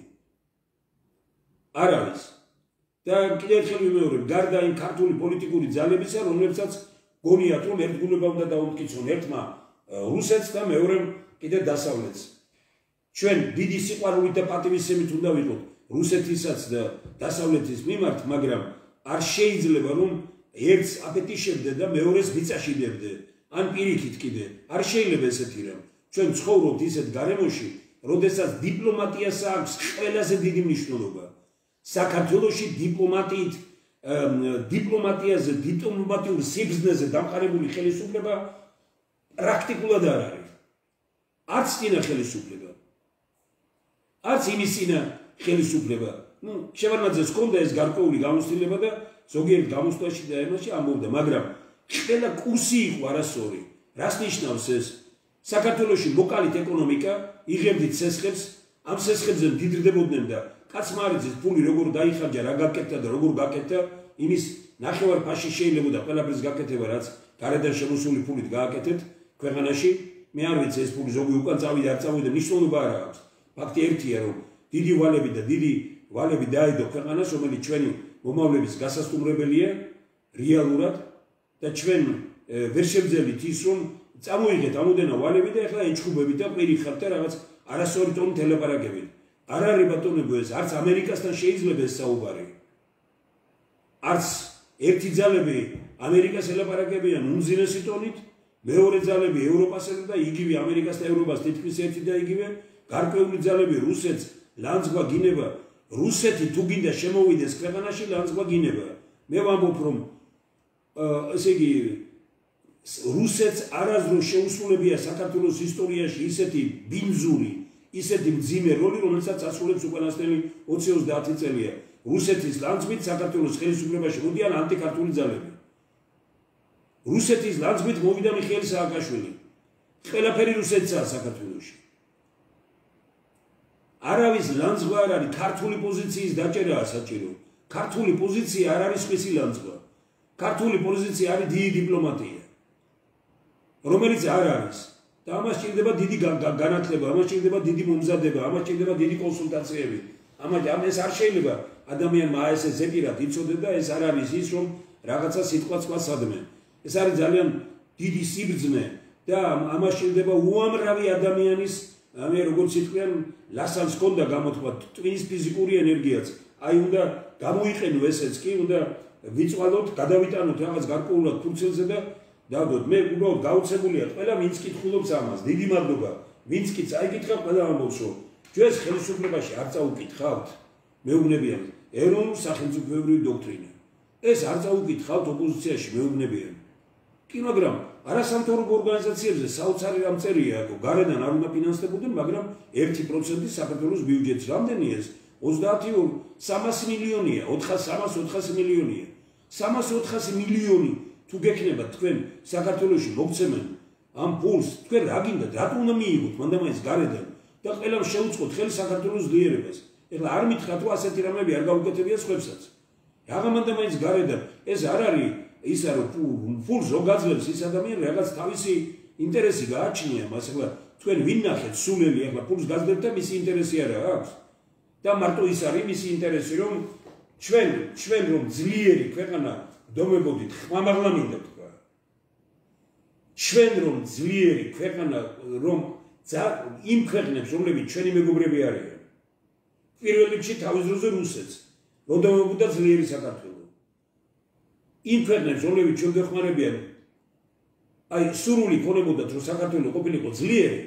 არავის და კიდევ ერთხელ ვიმეორებ გარდა იმ ქართული პოლიტიკური ძალებისა რომლებსაც გონიათ რომ ერთგულება უნდა დაუმტკიცონ ერთმა რუსეთს და მეორემ კიდევ დასავლეთს ჩვენ დიდი სიყვარულით და პატივისცემით უნდა ვიყოთ რუსეთისაც და დასავლეთის მიმართ მაგრამ არ შეიძლება რომ ერთს აპეტიშებდე და მეორეს მიწაშიდებდე ან პირიქით კიდე არ შეიძლება ესეთი რამ ჩვენ ცხოვრობთ ისეთ გარემოში როდესაც დიპლომატიას აქვს ყველაზე დიდი მნიშვნელობა საქართველოში დიპლომატიით დიპლომატიაზე დიპლომატიურ სიბრძნეზე დამყარებული ხელისუფლება პრაქტიკულად არ არის არც წინა ხელისუფლება არც იმის წინა ხელისუფლება ну შევარნაძეს ჰქონდა ეს გარკვეული გამოცდილება და ზოგიერთ გამოსვლაში და ემაში ამბობდა მაგრამ ყველა კურსი იყო არასწორი რას ნიშნავს ეს საქართველოში მოკალით ეკონომიკა იღებდით სესხებს ამ სესხებზე დიდრდებოდნენ და კაცმარიძის ფული როგორ დაიხარჯა რა გაკეთდა და როგორ გაკეთდა იმის ნახევარ ფაში შეიძლებოდა ყველაფერს გაკეთება რაც გარედან შემოსული ფულით გააკეთეთ ქვეყანაში მე არ ვიცი ეს ფული ზოგი უკან წავიდა არ წავიდა მნიშვნელობა არ აქვს ფაქტი ერთია რომ დიდი ვალები და დიდი ვალები დაედო ქვეყანას რომელიც ჩვენი მომავლების გასასტუმრებელია რეალურად და ჩვენ ვერ შევძელით ის რომ წამოიღეთ ამოდენა ვალები და ეხლა ეჩხუბებით და ყირიხართ და რაღაც არასწორი ტონით ელაპარაკებით არ არის ბატონებო ეს არც ამერიკასთან შეიძლება ეს საუბარი არც ერთი ძალები ამერიკას ელაპარაკებიან უმძიმესი ტონით მეორე ძალები ევროპასა და იგივე ამერიკას და ევროპას თითქმის ერთი და იგივე გარკვეული ძალები რუსეთს ლანძღვა გინება რუსეთი თუ გინდა შემოვიდეს ქვეყანაში ლანძღვა გინება მე ვამბობ რომ ესე იგი რუსეთს არასდროს შეუსრულებია საქართველოს ისტორიაში ისეთი ბინძური ისეთი მძიმე როლი რომელსაც ასრულებს უკანასკნელი ოცი ოცდაათი წელია რუსეთის ლანძღვით საქართველოს ხელისუფლებაში მოდიან ანტიკართული ძალები რუსეთის ლანძღვით მოვიდა მიხეილ სააკაშვილი ყველაფერი რუსეთსაა საქართველოში არავის ლანძღვა არ არის ქართული პოზიციის დაჭერაა საჭირო ქართული პოზიცია არ არის ხისი ლანძღვა ქართული პოზიცია არის დიდი დიპლომატია რომელიც არ არის და ამას სჭირდება დიდი განათლება ამას სჭირდება დიდი მომზადება ამას სჭირდება დიდი კონსულტაციები ამას ამ ეს არ შეიძლება ადამიანმა ეს ზეპირად იცოდე და ეს არ არის ის რომ რაღაცა სიტყვა სხვა სადმე ეს არის ძალიან დიდი სიბრძნე და ამას სჭირდება უამრავი ადამიანის ამე როგორც იტყვიან ლასანს ჰქონდა გამოთქვა ტვინის ფიზიკური ენერგიაც აი უნდა გამოიყენო ესეც კი უნდა ვიწვალოთ გადავიტანოთ რაღაც გარკვეულად ფუნქციაზე და დავდოთ მე უბრალოდ გაუცებულია ყველა ვინც კითხულობს ამას დიდი მადლობა ვინც კი წაიკითხა ყველა ამბობს რომ ჩვენს ხელისუფლებაში არ წაუკითხავთ მეუბნებიან ეროვნულ სახელმწიფოებრივი დოქტრინა ეს არ წაუკითხავთ ოპოზიციაში მეუბნებიან კი მაგრამ არასამთავრობო ორგანიზაციებზე საოცარი რამ წერია რომ გარედან არ უნდა ფინანსდებოდნენ მაგრამ ერთი პროცენტი საქართველოს ბიუჯეტს რამდენი ეს ოცდაათი სამასი მილიონია სამას ოთხასი მილიონია სამას ოთხასი მილიონი თუ გექნება თქვენ საქართველოში მოგცემენ ამ ფულს თქვენ რა გინდათ რატო უნდა მიიღოთ მანდამაინც გარედან და ყველამ შეუწყოთ ხელი საქართველოს ძლიერებას ეხლა არ მითხრათ რომ ასეთი რამები არ გაუკეთებია სხვებსაც რაღა მანდამაინც გარედან ეს არ არის ისა რომ ფულს რო გაძლევს ის ადამიანი რაღაც თავისი ინტერესი გააჩნია მას ეხლა თქვენ ვინ ნახეთ სულელი ეხლა ფულს გაძლევთ და მისი ინტერესი არ აქვს და მარტო ის არის მისი ინტერესი რომ ჩვენ ჩვენ რომ ძლიერი ქვეყანა დომებოდით ხმამაღლა მინდა თქვა ჩვენ რომ ძლიერი ქვეყანა რომ იმ ქვეყნებს რომლებიც ჩვენი მეგობრები არიან პირველ რიგში თავის დროზე რუსეთს რომ დამოუკდა ძლიერი საქართველო იმ ქვეყნებს რომლებიც ჩვენ გვეხმარებიან აი სურვილი ქონებოდათ რომ საქართველო ყოფილიყო ძლიერი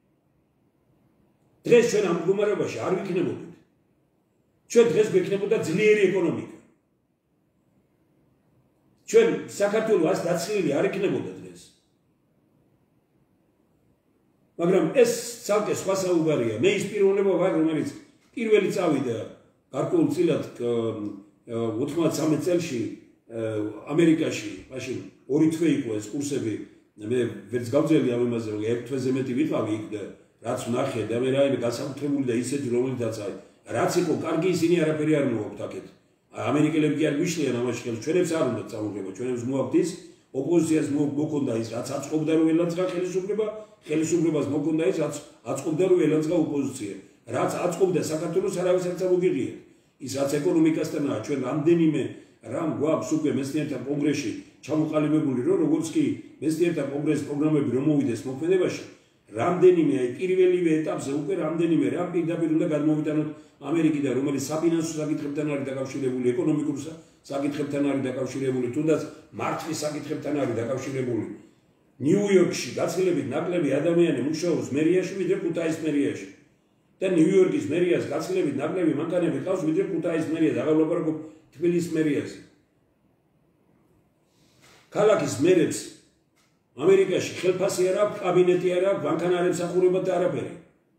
დღეს ჩვენ ამ მდგომარეობაში არ ვიქნებოდით ჩვენ დღეს გვექნებოდა ძლიერი ეკონომიკა ჩვენ საქართველო ას დაცლილი არ იქნებოდა დღეს მაგრამ ეს ცალკე სხვა საუბარია მე ის პიროვნება ვარ რომელიც პირველი წავიდა გარკვეულწილად ოთხმოცდამე წელში ამერიკაში მაშინ ორი თვე იყო ეს კურსები მე ვერც გავძელი ამ იმაზე რომ ერთ თვეზე მეტი ვიყავი იქ და რაც ვნახე და მე რაიმე გასაკუთრებული და ისეთი რომელთაც აი რაც იყო კარგი ისინი არაფერი არ მოაქვთ აქეთ ამერიკელები კი არ გვიშლიან ამაში ხელს ჩვენებს არ უნდა წამოღება ჩვენებს მოაქვთ ის ოპოზიციას მოგონდა ის რაც აწყობდა რომ ელანძღა ხელისუფლება ხელისუფლებას მოგონდა ის რაც აწყობდა რომ ელანძღა ოპოზიცია რაც აწყობდა საქართველოს არავის არ წამოგიღია ის რაც ეკონომიკასთანაა ჩვენ რამდენიმე რამ გვაქვს უკვე მეცნიერთა კონგრესში ჩამოყალიბებული რომ როგორც კი მეცნიერთა კონგრესის პროგრამები რომ მოვიდეს მოქმედებაში რამდენიმე აი პირველივე ეტაპზე უკვე რამდენიმე რამ პირდაპირ უნდა გადმოვიტანოთ ამერიკიდან რომელიც საფინანსო საკითხებთან არის დაკავშირებული ეკონომიკურ საკითხებთან არის დაკავშირებული თუნდაც მარცხის საკითხებთან არის დაკავშირებული ნიუ-იორკში გაცილებით ნაკლები ადამიანი მუშაობს მერიაში ვიდრე ქუთაისის მერიაში და ნიუ-იორკის მერიას გაცილებით ნაკლები მანქანები ყავს ვიდრე ქუთაისის მერიას აღარ ვლაპარაკობ თბილისის მერიაზე ქალაქის მერებს ამერიკაში ხელფასი არ აქვს კაბინეტი არ აქვს ბანკან არ ემსახურება და არაფერი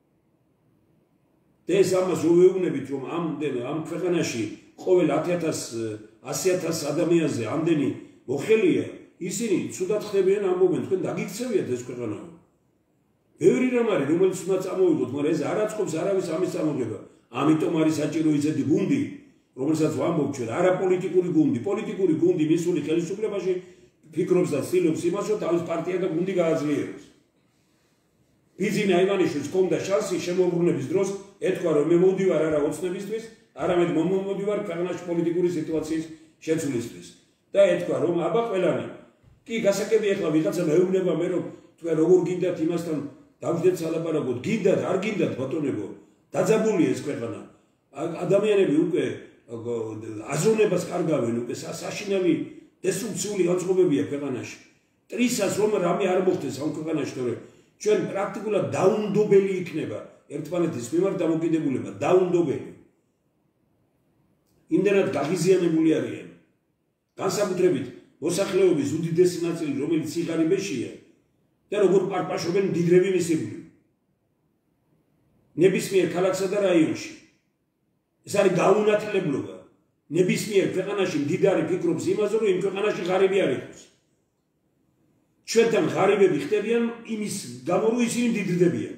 და ეს ამას ვეუბნებით რომ ამდენ ამ ქვეყანაში ყოველ ასი ათას ადამიანზე ამდენი მოხელია ისინი ცუდად ხდებიან ამბობენ თქვენ დაგიქცევიათ ეს ქვეყანა ბევრი რამ არის რომელიც უნდა წამოვიღოთ მაგრამ ეს არ აწყობს არავის ამის წამოღება ამიტომ არის საჭირო ისეთი გუნდი რომელსაც ვამბობ ჩვენ არა პოლიტიკური გუნდი პოლიტიკური გუნდი მისული ხელისუფლებაში ფიქრობს და ცდილობს იმას რომ თავის პარტია და გუნდი გააძლიეროს ბიძინა ივანიშვილს ჰქონდა შანსი შემოbrunების დროს ეთქვა რომ მე მოვდივარ არა ოცნებისთვის არამედ მომომოდივარ ქვეყანაში პოლიტიკური სიტუაციის შეცვლისთვის და ეთქვა რომ აბა ყველანი კი გასაკები ახლა ვიღაცა მეუბნება მე რომ თქვენ როგორ გინდათ იმასთან დავждეთ სალაპარაკოთ გინდათ არ გინდათ ბატონებო დაძაბულია ეს ქვეყანა ადამიანები უკვე აზროვნებას კარგავენ უკვე საშინელი დესტრუქციული განწყობებია ქვეყანაში ტრისას რომ რამე არ მოხდეს ამ ქვეყანაში თორე ჩვენ პრაქტიკულად დაუნდობელი იქნება ერთმანეთის მიმართ დამოკიდებულება დაუნდობელი იმდენად გაღიზიანებული არიან განსაკუთრებით მოსახლეობის უდიდესი ნაწილი რომელიც სიღარიბეშია და როგორ პარპაშობენ მდიდრები მისიბლი ნებისმიერ ქალაქსა და რაიონში ეს არის გაუნათლებლობა ნებისმიერ ქვეყანაში მდიდარი ფიქრობს იმაზე რომ იმ ქვეყანაში ღარიბი არ იყოს ჩვენთან ღარიბები ხდებიან იმის გამო რომ ისინი მდიდრდებიან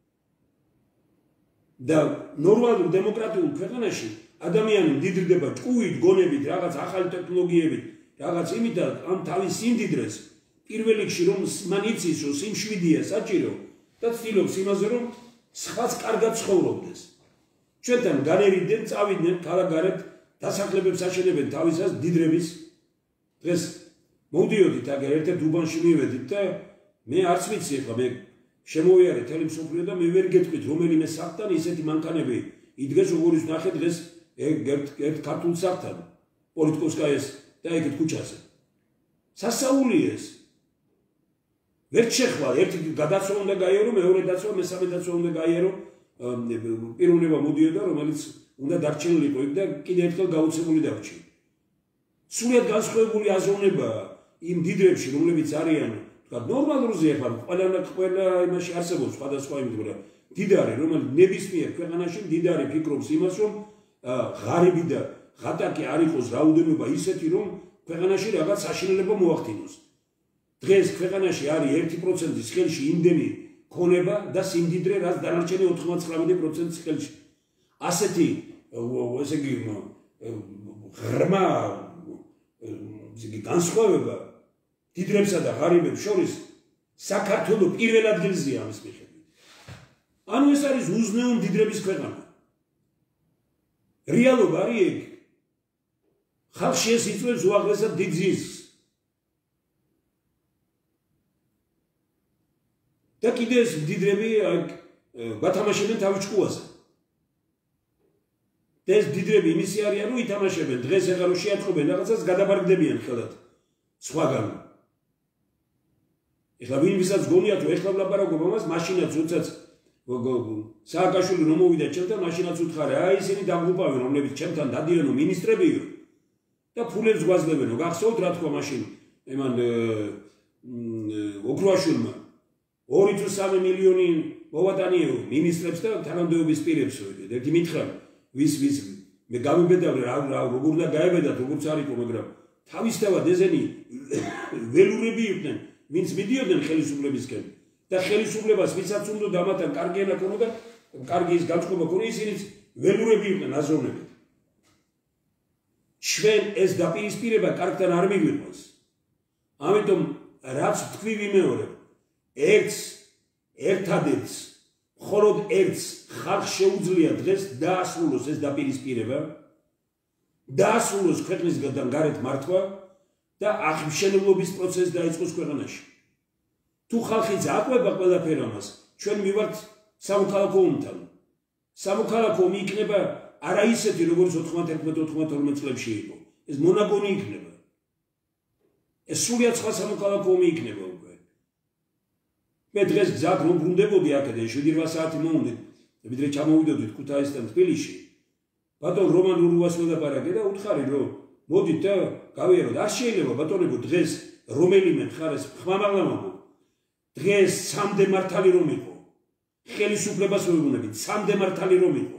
და ნორმალურ დემოკრატიულ ქვეყანაში ადამიანი მდიდრდება ჭკუით გონებით რაღაც ახალი ტექნოლოგიებით რაღაც იმითად ამ თავის სიმდიდრეს პირველ რიგში რომ მან იცის რომ სიმშვიდეა საჭირო და ცდილობს იმაზე რომ სხვაც კარგად ცხოვრობდეს ჩვენთან განერიდნენ წავიდნენ ქალაქგარეთ დასახლებებს აშენებენ თავისას მდიდრების დღეს მოვდიოდით აგერ ერთ-ერთ უბანში მივედით და მე არც ვიცი ახლა მე შემოვიარე თელი მსოფლიო და მე ვერ გეტყვით რომელიმე სახლთან ისეთი მანქანები იდგეს როგორ ის ნახე დღეს ერთ ერთ ქართულ სახლთან პოლიტკოვსკაიას და ეგეთ ქუჩაზე სასაულია ეს ვერ შეხვალ ერთი გადაცვა უნდა გაიარო მეორე დაცვა მესამე დაცვა უნდა გაიარო პიროვნება მოდიოდა რომელიც უნდა დარჩენილიყო იქ და კიდე ერთხელ გაუცემული დარჩი სულად განსხვავებული აზროვნება იმ დიდრებში რომლებიც არიან თქვა ნორმალურზე ახლა ყველა ყველა იმაში არსებობს სხვადასხვა იმდრა დიდარი რომელიც ნებისმიერ ქვეყანაში დიდარი ფიქრობს იმას რომ ღარიბი და ღატაკი არ იყოს რაოდენობა ისეთი რომ ქვეყანაში რაღაც საშინელება მოახდინოს დღეს ქვეყანაში არის ერთი პროცენტის ხელში იმდენი ქონება და სიმდიდრე რაც დანარჩენი ოთხმოცდათხმეტი პროცენტის ხელში ასეთი ესე იგი ღრმა ესე იგი განსხვავება დიდრებსა და ღარიბებს შორის საქართველო პირველ ადგილზეა ამის მიხედვით ანუ ეს არის უზნეო დიდრების ქვეყანა რეალობა არის ეგ ხალხი ეს იწვევს უაღრესად დიდ ძილს და კიდე ეს მდიდრები გათამაშებენ თავის ჭკუაზე. და ეს მდიდრები იმისი არიან, რომ ითამაშებენ დღეს ეხლა რომ შეატყობენ რაღაცას გადაბარგდებიან ხელად სხვაგან. ეხლა ვინ ვისაც გონიათ რომ ეხლა ვლაპარაკობ ამას, მაშინაც როდესაც სააკაშვილი რომ მოვიდა ჩემთან, მაშინაც უთხარა, აი ისინი დაგუპავენ, რომლებიც ჩემთან დადიანო მინისტრებიო და ფულებს გვაძლევენო. გახსოვთ რა თქვა მაშინ ემან ოქროაშვილმა ორი თუ სამი მილიონი მოვატანიო მინისტრებს და თანამდებობის პირებს. ერთი მითხრა ვის ვის მე გამიბედავ რა როგორ უნდა გაებედათ როგორც არისო, მაგრამ თავისთავად ესენი ველურები იყვნენ, ვინც მიდიოდნენ ხელისუფლებისკენ და ხელისუფლებას ვისაც უნდა დამათან კარგი ენა ქონოდა, კარგი ის განწყობა ქონია, ისინიც ველურები იყვნენ აზროვნებით. ჩვენ ეს დაპირისპირება კარგთან არ მიგვიყვანს. ამიტომ რაც თქვი ვიმეორებ, ერთს ერთადერთს მხოლოდ ერთს ხალხს შეუძლია დღეს დაასრულოს ეს დაპირისპირება, დაასრულოს ქვეყნისგან გარეთ მართვა და აღმშენებლობის პროცესი დაიწყოს ქვეყანაში. თუ ხალხიც აყვება ყველაფერ ამას, ჩვენ მივართ სამოქალაქო ომთან. სამოქალაქო ომი იქნება არა ისეთი, როგორც ოთხმოცდაათი ოთხმოცდათორმეტ წლებში იყო. ეს მონაგონი იქნება. ეს სრულიად სხვა სამოქალაქო ომი იქნება უკვე. მე დღეს გზად რომ ბრუნდებოდი აქედან შვიდი რვა საათი მოვუნდით, ვიდრე ჩამოვიდოდით ქუთაისთან თბილისში. ბატონ რომან ურუას ველაპარაკე და უთხარი რომ მოდით და გავიაროთ. არ შეიძლება ბატონებო დღეს რომელიმე მხარეს ხმამაღლა დღეს სამდე მართალი რომ იყო. ხელისუფლებას ვეუბნებით, სამდე მართალი რომ იყო.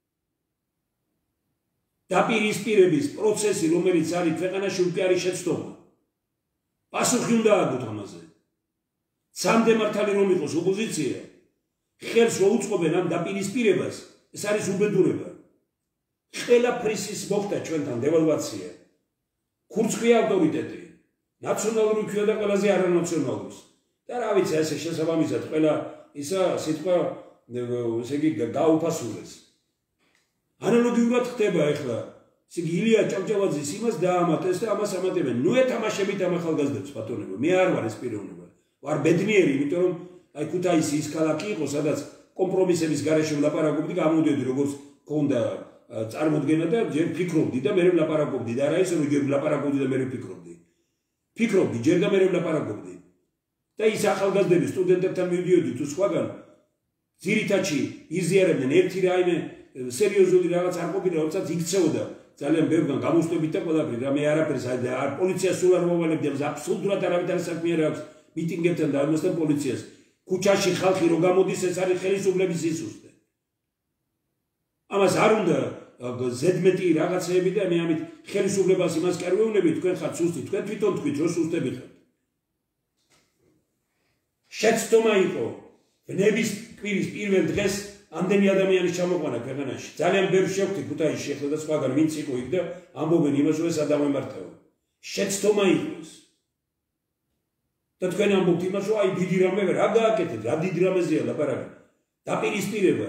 დაპირისპირების პროცესი, რომელიც არის ქვეყანაში უკვე არის შეცდომა. პასუხი უნდა აგოთ ამაზე. სამდე მართალი რომ იყოს ოპოზიცია, ხელს რო უწყობენ ამ დაპირისპირებას, ეს არის უბედურება. ყველაფრის ის მოხდა ჩვენთან დევალვაცია. ქურცხვი ავტორიტეტი, ნაციონალური ქვია და ყველაზე არანაციონალურს. და რა ვიცი, ესე შესაბამისად ყველა ისა სიტყვა ესე იგი გაუფასურეს. ანალოგიურად ხდება ეხლა. ესე იგი ილია ჭავჭავაძის იმას დაამატეს და ამას ამატებენ. ნუ ეთამაშებით ამ ახალგაზრდებს ბატონებო. მე არ ვარ ეს პიროვნება. ვარ ბედნიერი, იმიტომ რომ აი ქუთაისი ის ქალაქი იყო, სადაც კომპრომისების გარეშე ვლაპარაკობდი, გამოდიოდი როგორც ქონდა წარმოდგენა და ჯერ ფიქრობდი და მე ვლაპარაკობდი და არა ისე რომ ჯერ ვლაპარაკობდი და მე ვფიქრობდი. ფიქრობდი ჯერ და მე ვლაპარაკობდი. და ის ახალგაზრდები სტუდენტებთან მივიდიოდი თუ სხვაგან ძირითადში იზიარებდნენ ერთი რაიმე სერიოზული რაღაც არ ყოფილა, როდესაც იქცეოდა ძალიან ბევრგან გამოსვლებით და ყველაფერი რა მე არაფერს არ პოლიციას სულ არ მოვალებდი, ამას აბსოლუტურად არავითარ საქმე არ აქვს მიტინგებთან და ამასთან პოლიციას. ქუჩაში ხალხი რო გამოდის, ეს არის ხელისუფლების სისუსტე. ამას არ უნდა ზედმეტი რაღაცეები და მე ამით ხელისუფლებას იმას კი არ ვეუბნები, თქვენ ხართ სუსტი, თქვენ თვითონ თქვით რომ სუსტები ხართ. შეცდომა იყო ნების კვირის პირველ დღეს ამდენი ადამიანის ჩამოყვანა ქვეყანაში. ძალიან ბევრი შევხვდი ქუთაისში ახლა და სხვაგან ვინც იყო იქ და ამბობენ იმას რომ ეს ადამემართაო. შეცდომა იყო ეს. და თქვენ ამბობთ იმას რომ აი დიდი რამე რა გააკეთეთ, რა დიდი რამეზეა ლაპარაკი. დაპირისპირება.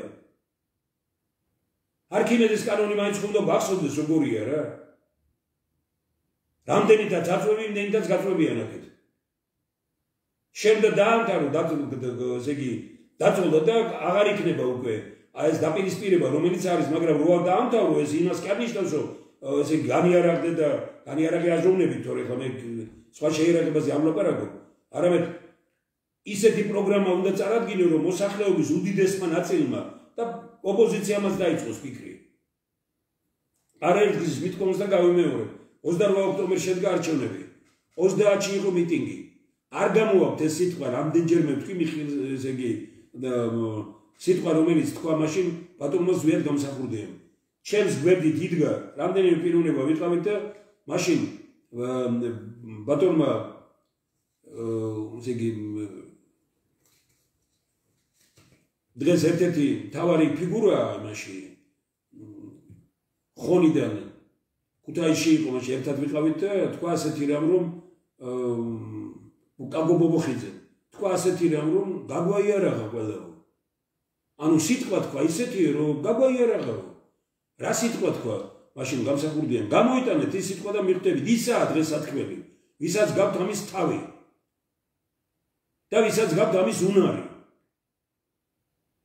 არქიმედეს კანონი მაინც ხომ და გახსოვდეს როგორია რა. რამდენითაც აწვევი, იმდენითაც გაწვევიან აქეთ. შემდეგ დაამთავრო ესე იგი დაწოლდა და აღარ იქნება უკვე აი ეს დაპირისპირება რომელიც არის, მაგრამ რო არ დაამთავრო ეს იმას კი არ ნიშნავს რომ ესე იგი განიარაღდე და განიარაღე აზროვნებით, თორე ხა მე სხვა შეერაგებაზე ამ ლაპარაკობ. არამედ ისეთი პროგრამა უნდა წარადგინო რომ მოსახლეობის უდიდესმა ნაწილმა და ოპოზიციამაც დაიწყოს ფიქრი. არაერთგზის მითქომს და გავიმეორებ. ოცდაორ ოქტომბერს შედგა არჩევნები. ოცდაათში იყო მიტინგი. არ გამოვაქვთ ეს სიტყვა, რამდენჯერმე ვთქვი მიხეილ ესე იგი სიტყვა რომელიც თქვა მაშინ ბატონმა ზვიად გამსახურდია. ჩემს გვერდით იდგა რამდენიმე პიროვნება ვიყავით და მაშინ ბატონმა ესე იგი დღეს ერთ-ერთი მთავარი ფიგურაა იმაში ხონიდან ქუთაისში იყო, მაშინ ერთად ვიყავით და თქვა ასეთი რამ რომ კაგო ბობოხიძე თქვა ასეთი რამ რომ გაგვაიარაღა ყველაო. ანუ სიტყვა თქვა ისეთია რომ გაგვაიარაღაო. რა სიტყვა თქვა? მაშინ გამსახურდიან. გამოიტანეთ ის სიტყვა და მიხვდებით, ისაა დღეს სათქმელი. ვისაც გაქვთ ამის თავი და ვისაც გაქვთ ამის უნარი.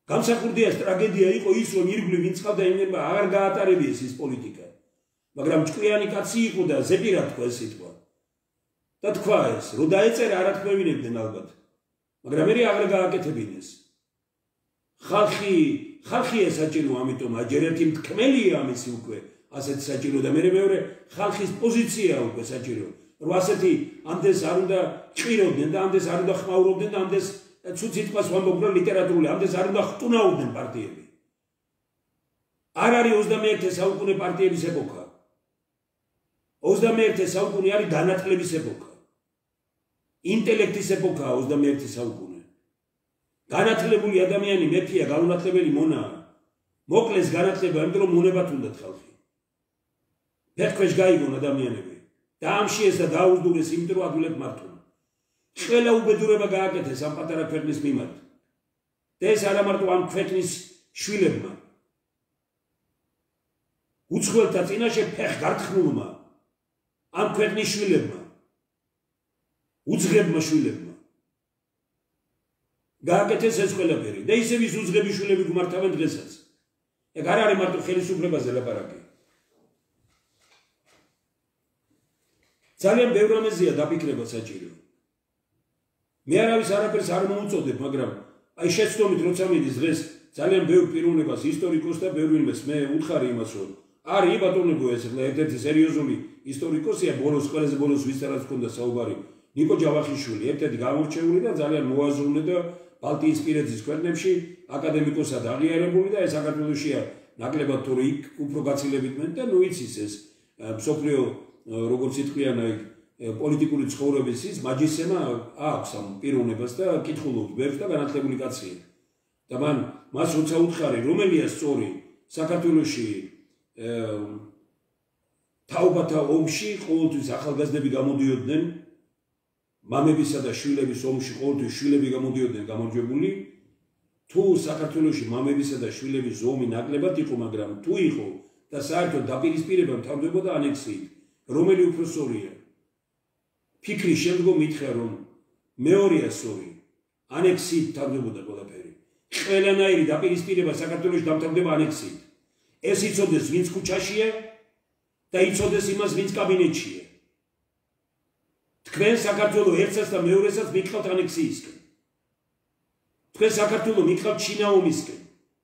გამსახურდია ტრაგედია იყო ის, რომ ირგვლივ ვინც ყავდა იმერმა აღარ გაატარებიეს ის პოლიტიკა. მაგრამ ჭკვიანი კაცი იყო და ზეპირად თქვა ეს სიტყვა. და თქვა ეს, რომ დაეწერა არა თქმევინებდნენ ალბათ. მაგრამ მე აღარ გააკეთებინეს. ხალხი, ხალხია საჭირო, ამიტომ ჯერ ერთი მთქმელია ამისი უკვე, ასეთ საჭირო და მე მეორე ხალხის პოზიცია უკვე საჭირო. რომ ასეთი ამდენს არ უნდა ჭიროდნენ და ამდენს არ უნდა ხმაურობდნენ და ამდენს ცუდ სიტყვას ვამბობ რომ ლიტერატურული, ამდენს არ უნდა ხტუნაობდნენ პარტიები. არ არის ოცდამეერთე საუკუნე პარტიების ეპოქა. ოცდამეერთე საუკუნე არის განათლების ეპოქა. ინტელექტის ეპოქაა ოცდამეერთე საუკუნე. განათლებული ადამიანი მეფეა, განათლებელი მონაა. მოკლეს განათლება, იმიტომ რომ მონებათ უნდათ ხალხი. ფეთქვეშ გაიგონ ადამიანები. დაამშიეს და დაუზდურეს, იმიტომ რომ ადვილად მართონ. ყველა უბედურება გააკეთეს ამ პატარა ქვეყნის მიმართ. და ეს არა მარტო ამ ქვეყნის შვილებმა. უცხოელთა წინაშე ფეხ გართხმულმა ამ ქვეყნის შვილებმა. უძღებმა შვილებმა. გააკეთეს ეს ყველაფერი. და ისევ ის უძღები შვილები გვმართავენ დღესაც. ეგ არ არის მარტო ხელისუფლებაზე ლაპარაკი. ძალიან ბევრ რამეზეა დაფიქრება საჭირო. მე არავის არაფერს არ მოუწოდებ, მაგრამ აი შეცდომით როცა მიდის დღეს ძალიან ბევრ პიროვნებას, ისტორიკოსს და ბევრ ვინმეს მე უთხარი იმას, რომ არის ბატონებო ეს ერთ-ერთი სერიოზული ისტორიკოსია, ბოლოს ყველაზე ბოლოს ვისაც ჰქონდა საუბარი, ნიკო ჯავახიშვილი, ერთ-ერთი გამორჩეული და ძალიან მოაზროვნე და ბალტიისპირეთის ქვეყნებში აკადემიკოსად აღიარებული და ეს საქართველოშია ნაკლებად თუ იქ უფრო გაცილებით მენ და ნუ იცის ეს მსოფლიო როგორც იტყვიან აი პოლიტიკური ცხოვრების ის მაჯისემა აქვს ამ პიროვნებას და კითხულობს ბევრს და განათლებული კაცია. და მან მას როცა უთხარი, რომელია სწორი საქართველოში თაობათა ომში ყოველთვის ახალგაზრდები გამოდიოდნენ, მამებისა და შვილების ომში ყოველთვის შვილები გამოდიოდნენ გამარჯვებული, თუ საქართველოში მამებისა და შვილების ომი ნაკლებად იყო, მაგრამ თუ იყო და საერთოდ დაპირისპირება მთავრდებოდა ანექსიით, რომელი უფრო სწორია? ფიქრი შემდგომ ითხრა, რომ მეორეა სწორი, ანექსიით მთავრდებოდა ყველაფერი. ყველანაირი დაპირისპირება საქართველოში დამთავრდება ანექსიით. ეს იცოდეს ვინც ქუჩაშია და იცოდეს იმას ვინც კაბინეტშია. თქვენ საქართველოს ერთსაც და მეორესაც მიგყავთ ანექსიისკენ. თქვენ საქართველოს მიგყავთ შინაომისკენ.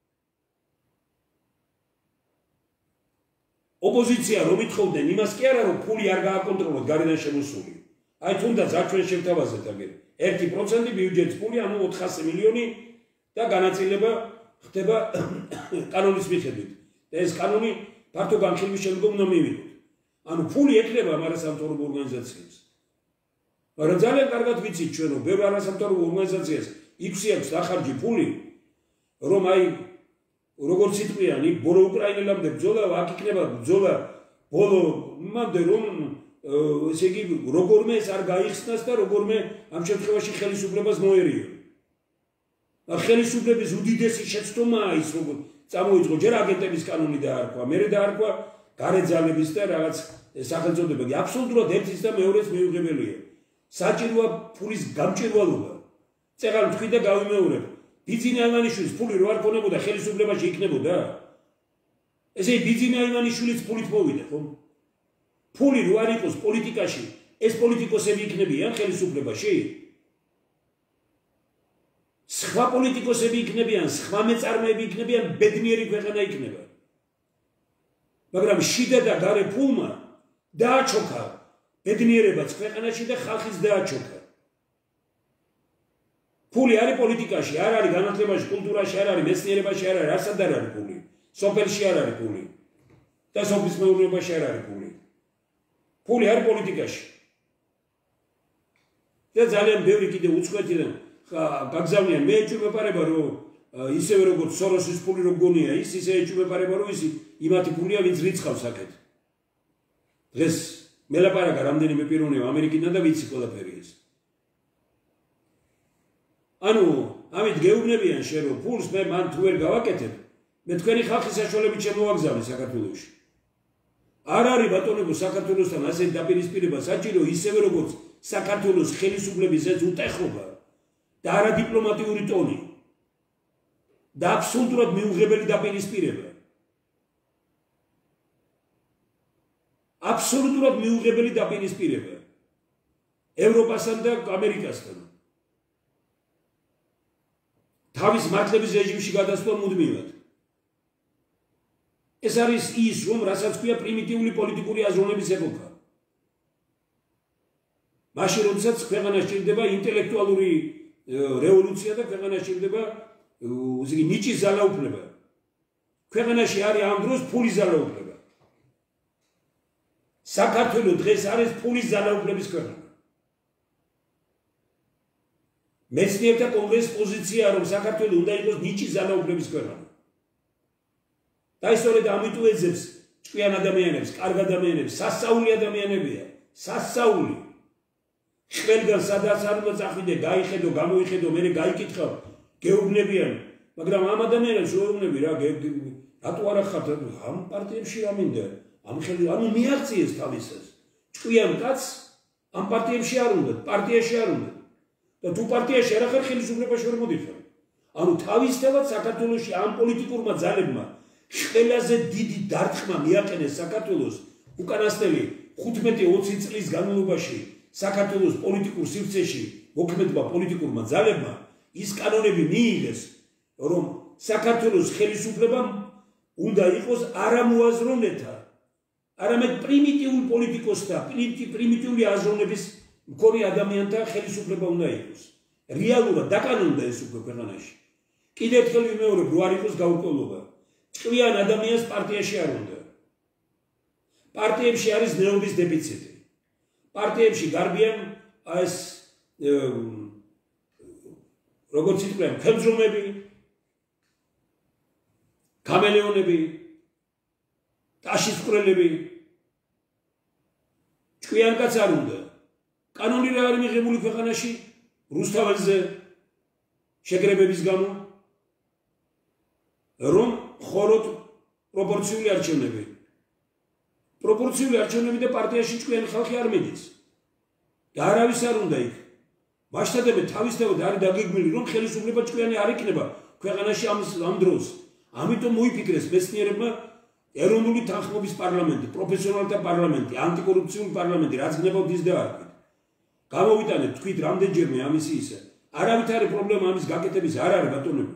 ოპოზიცია რომ ითხოვდნენ იმას კი არა რომ ფული არ გააკონტროლოთ გარედან შემოსული. აი თუნდაც არ ჩვენ შევთავაზეთ აგერ ერთი პროცენტი ბიუჯეტის ფული, ანუ ოთხასი მილიონი და განაწილება ხდება კანონის მიხედვით. და ეს კანონი ფართო განხილვის შემდგომ უნდა მივიღოთ. ანუ ფული ექნება ამ არასამთავრობო ორგანიზაციებს. მაგრამ ძალიან კარგად ვიცით ჩვენ რომ ბევრ არასამთავრობო ორგანიზაციას იქვსი აქვს დახარჯი ფული, რომ აი როგორც იტყვიან, იქ ბოლო უკრაინელამდე ბრძოლა, აქ იქნება ბრძოლა ბოლო მამდე რომ ესე იგი როგორმე ეს არ გაიხსნას და როგორმე ამ შემთხვევაში ხელისუფლებას მოერიო. ხელისუფლების უდიდესი შეცდომაა ის რომ წამოიწყო ჯერ აგენტების კანონი დაარქვა, მერე დაარქვა გარეძალების და რაღაც სახელწოდებები. აბსოლუტურად ერთის და მეორეს მიუღებელია. საჭიროა ფულის გამჭირვალობა. წეგან თქვი და გავიმეორებ. ბიძინა ივანიშვილის ფული რო არ ქონებოდა ხელისუფლებაში იქნებოდა? ესე ბიძინა ივანიშვილის ფულით მოვიდა, ხო? ფული რო არ იყოს პოლიტიკაში, ეს პოლიტიკოსები იქნებიან ხელისუფლებაში? სხვა პოლიტიკოსები იქნებიან, სხვა მეწარმეები იქნებიან, ბედნიერი ქვეყანა იქნება. მაგრამ შიდა და გარე ფულმა დააჩოქა ბედნიერებაც ქვეყანაში და ხალხის დააჩოქა. ფული არის პოლიტიკაში, არ არის განათლებაში, კულტურაში, არ არის მეცნიერებაში, არ არის, არასად არ არის ფული. სოფელში არ არის ფული. და სოფლის მეურნეობაში არ არის ფული. ფული არის პოლიტიკაში. და ძალიან ბევრი კიდე უცხოეთიდან გაგზავნიან, მე ეჭვმეპარება, რომ ისევე როგორც სოროსის ფული რომ გონია ის, ისე ეჭვმეპარება, რომ ისი იმათი ფულია, ვინც რიცხავს აქეთ. დღეს მელაპარაკა რამდენიმე პიროვნება ამერიკიდან და ვიცი ყველაფერი ეს. ანუ ამით გეუბნებიან შენ რომ ფულს მე მან თუ ვერ გავაკეთებ, მე თქვენი ხალხის საშუალებით შემოვაგზავნე საქართველოში. არ არის ბატონებო საქართველოსთან ასეთი დაპირისპირება საჭირო ისევე როგორც საქართველოს ხელისუფლების ეს უტეხობა და არადიპლომატიური ტონი. და აბსოლუტურად მიუღებელი დაპირისპირება. აბსოლუტურად მიუღებელი დაპირისპირება ევროპასთან და ამერიკასთან. თავის მართლების რეჟიმში გადასვლა მუდმივად. ეს არის ის, რომ რასაც ქვია პრიმიტიული პოლიტიკური აზროვნების ეპოქა. მაშინ, როდესაც ქვეყანას სჭირდება ინტელექტუალური რევოლუცია და ქვეყანას სჭირდება ისეთი ნიჭის ძალაუფლება. ქვეყანაში არის ამ დროს ფულის ძალაუფლება. საქართველოს დღეს არის ფულის ძალაუფლების ქვეყანა. მეცნიერთა კონგრესის პოზიციაა, რომ საქართველოს უნდა იყოს ნიჭის ძალაუფლების ქვეყანა. და ისწორედ ამიტომ ეძებს ჭკვიან ადამიანებს, კარგ ადამიანებს, სასწაული ადამიანებია, სასწაული. ყველგან სადაც არ უნდა წახვიდე, გაიხედო, გამოიხედო, მერე გაიკითხავ, გეუბნებიან, მაგრამ ამ ადამიანებს შეუუბნები რა, რატო არ ახართ ამ პარტიებში რა მინდა? ამ ხელი ანუ მიაღწიეს თავისას. ჭკვიან კაცს ამ პარტიებში არ უნდა, პარტიაში არ უნდა. და თუ პარტიაში არ ახარ ხელისუფლებაში ვერ მოდიხარ. ანუ თავისთავად საქართველოში ამ პოლიტიკურმა ძალებმა ყველაზე დიდი დარტყმა მიაყენეს საქართველოს უკანასკნელი ხუთმეტი ოცი წლის განმავლობაში საქართველოს პოლიტიკურ სივრცეში მოქმედმა პოლიტიკურმა ძალებმა ის კანონები მიიღეს, რომ საქართველოს ხელისუფლებამ უნდა იყოს არამოაზროვნეთა, არამედ პრიმიტიულ პოლიტიკოსთა, პრიმიტიული აზროვნების მქონე ადამიანთა ხელისუფლება უნდა იყოს. რეალურად დაკანონდა ეს უკვე ქვეყანაში. კიდევ ერთხელ ვიმეორებ, რომ არ იყოს გაურკვევლობა. ჭკვიან ადამიანს პარტიაში არ უნდა. პარტიებში არის ნეობის დეფიციტი. პარტიებში გარბიან ეს როგორც იტყვიან, ხელმძღვანელები, კამელეონები, ტაშისყრელები. ჭკვიან კაც არ უნდა. კანონი რა არის მიღებული ქვეყანაში რუსთაველზე შეკრებების გამო, რომ ხოროთ პროპორციული არჩევნები. პროპორციული არჩევნები და პარტიაში ჭკვიანი ხალხი არ მიდის. და არავის არ უნდა იქ. მასშტაბები თავისთავად არის დაგეგმილი, რომ ხელისუფლება ჭკვიანი არ იქნება ქვეყანაში ამ ამ დროს. ამიტომ მოიფიქრეს მეცნიერებმა ეროვნული თანხმობის პარლამენტი, პროფესიონალთა პარლამენტი, ანტიკორუფციული პარლამენტი, რაც გნებავთ ის დაარქვით. გამოვიტანეთ თქვით რამდენჯერმე ამის ისე. არავით არის პრობლემა ამის გაკეთების არ არის ბატონები.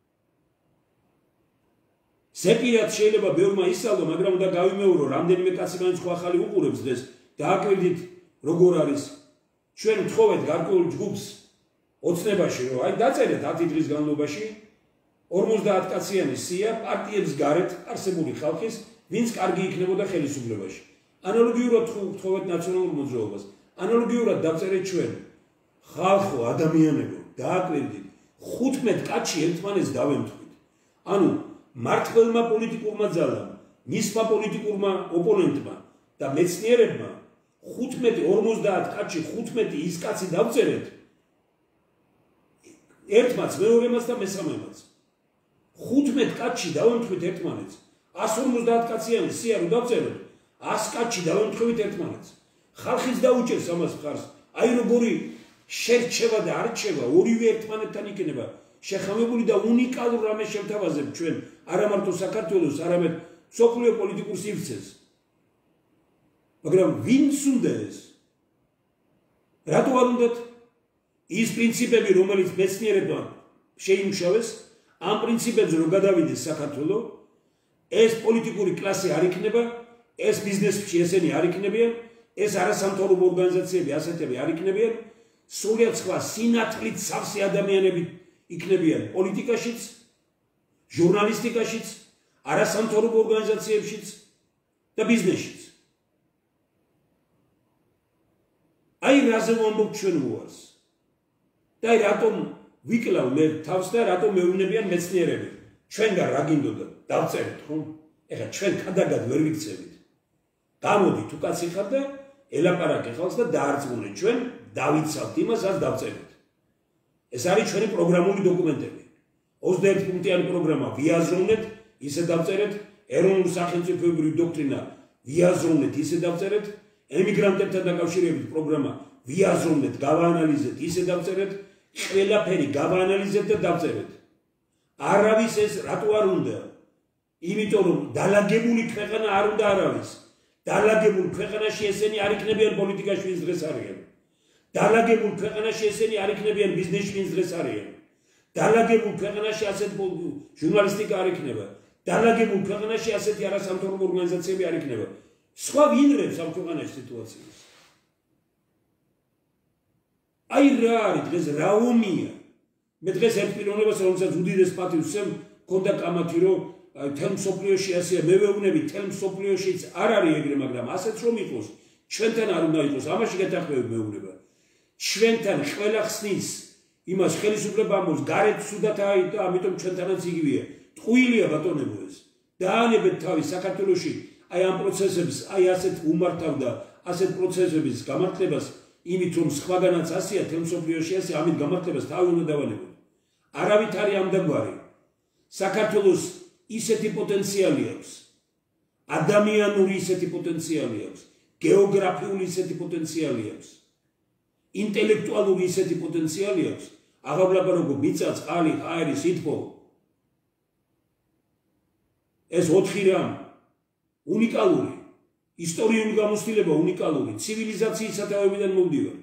სეპირად შეიძლება ბევრმა ისწავლო, მაგრამ უნდა გავიმეორო, რამდენიმე კაცი მაინც ხო ახალი უყურებს დღეს. დააკვირდით როგორ არის. ჩვენ ვთხოვეთ გარკვეულ ჯგუფს ოცნებაში, რომ აი დაწერეთ ათი დღის განმავლობაში ორმოცდაათ კაციანი სია პარტიებს გარეთ არსებული ხალხის, ვინც კარგი იქნებოდა ხელისუფლებაში. ანალოგიურად ვთხოვეთ ნაციონალურ მოძრაობას. ანალოგიურად დავწერეთ ჩვენ ხალხო, ადამიანებო, დააკვირდით ხუთმეტ კაცში ერთმანეთს დავემთხვით. ანუ მართლმა პოლიტიკურმა ძალამ, მისმა პოლიტიკურმა ოპონენტმა და მეცნიერებმა ხუთმეტი ორმოცდაათ კაცში ხუთმეტი ის კაცი დავწერეთ ერთმანეთს, მეორემაც და მესამემაც. ხუთმეტ კაცში დავემთხვით ერთმანეთს. ასი ორმოცდაათ კაციანი სია რო დავწეროთ, ასი კაცში დავემთხვით ერთმანეთს. ხალხიც დაუჭერს ამას მხარს. აი როგორი შერჩევა და არჩევა ორივე ერთმანეთთან იქნება შეხამებული და უნიკალურ რამეს შევთავაზებ ჩვენ არა მარტო საქართველოს, არამედ მსოფლიო პოლიტიკურ სივრცეს. მაგრამ ვინც უნდა ეს? რატო არ უნდათ ის პრინციპები, რომელიც მეცნიერებმა შეიმუშავეს, ამ პრინციპებზე რომ გადავიდეს საქართველო, ეს პოლიტიკური კლასი არ იქნება, ეს ბიზნესში ესენი არ იქნებიან, ეს არასამთავრობო ორგანიზაციები ასეთები არ იქნებიან, სულიად სხვა სინათლით სავსე ადამიანები იქნებიან პოლიტიკაშიც, ჟურნალისტიკაშიც, არასამთავრობო ორგანიზაციებშიც და ბიზნესშიც. აი რაზე ვამბობ ჩვენ უარს. და აი რატომ ვიკლავ მე თავს და რატომ მეუბნებიან მეცნიერები. ჩვენგან რა გინდოდა? დავწერეთ ხომ? ეხლა ჩვენ ქადაგად ვერ ვიქცევით. გამოდით უკაცი ხარ და ელაპარაკე ხალხს და დაარწმუნეთ ჩვენ დავიცავთ იმას, რაც დავწერეთ. ეს არის ჩვენი პროგრამული დოკუმენტები. ოცდაერთი პუნქტიანი პროგრამა ვიაზროვნეთ, ისე დავწერეთ, ეროვნული სახელმწიფოებრივი დოქტრინა ვიაზროვნეთ, ისე დავწერეთ, ემიგრანტებთან დაკავშირებით პროგრამა ვიაზროვნეთ, გავაანალიზეთ, ისე დავწერეთ, ყველაფერი გავაანალიზეთ და დავწერეთ. არავის ეს რატო არ უნდა? იმიტომ რომ დალაგებული ქვეყანა არ უნდა არავის. დალაგებულ ქვეყანაში ესენი არ იქნებიან პოლიტიკაში, ვინც დღეს არიან. დალაგებულ ქვეყანაში ესენი არ იქნებიან ბიზნესში, ვინც დღეს არიან. დალაგებულ ქვეყანაში ასეთ ჟურნალისტიკა არ იქნება. დალაგებულ ქვეყანაში ასეთი არასამთავრობო ორგანიზაციები არ იქნება. სხვა ვინრებს ამ ქვეყანაში სიტუაციას. აი რა არის დღეს რა ომია? მე დღეს ერთ პიროვნებას რომელსაც უდიდეს პატივს ვსვამ, მქონდა კამათი რომ თელ მსოფლიოში ასეა, მე ვეუბნები თელ მსოფლიოშიც არ არის ეგრე, მაგრამ ასეც რომ იყოს, ჩვენთან არ უნდა იყოს, ამაში გეთანხმები მეუბნება. ჩვენთან ყველა ხსნის იმას ხელისუფლება ამბობს, გარეთ სუდათ აი და ამიტომ ჩვენთანაც იგივეა. ტყუილია ბატონებო ეს. დაანებეთ თავის საქართველოში აი ამ პროცესებს, აი ასეთ უმართავ და ასეთ პროცესების გამართლებას იმით რომ სხვაგანაც ასეა, თელ მსოფლიოში ასეა, ამით გამართლებას თავი უნდა დავანებოთ. არავით არის ამდაგვარი. საქართველოს ისეთი პოტენციალი აქვს. ადამიანური ისეთი პოტენციალი აქვს. გეოგრაფიული ისეთი პოტენციალი აქვს. ინტელექტუალური ისეთი პოტენციალი აქვს. აღავლაბაროგო მიწა, წყალი, ჰაერი, სითბო. ეს ოთხი რამ უნიკალური, ისტორიული გამოცდილება უნიკალური, ცივილიზაციის სათავეებიდან მოვდივართ.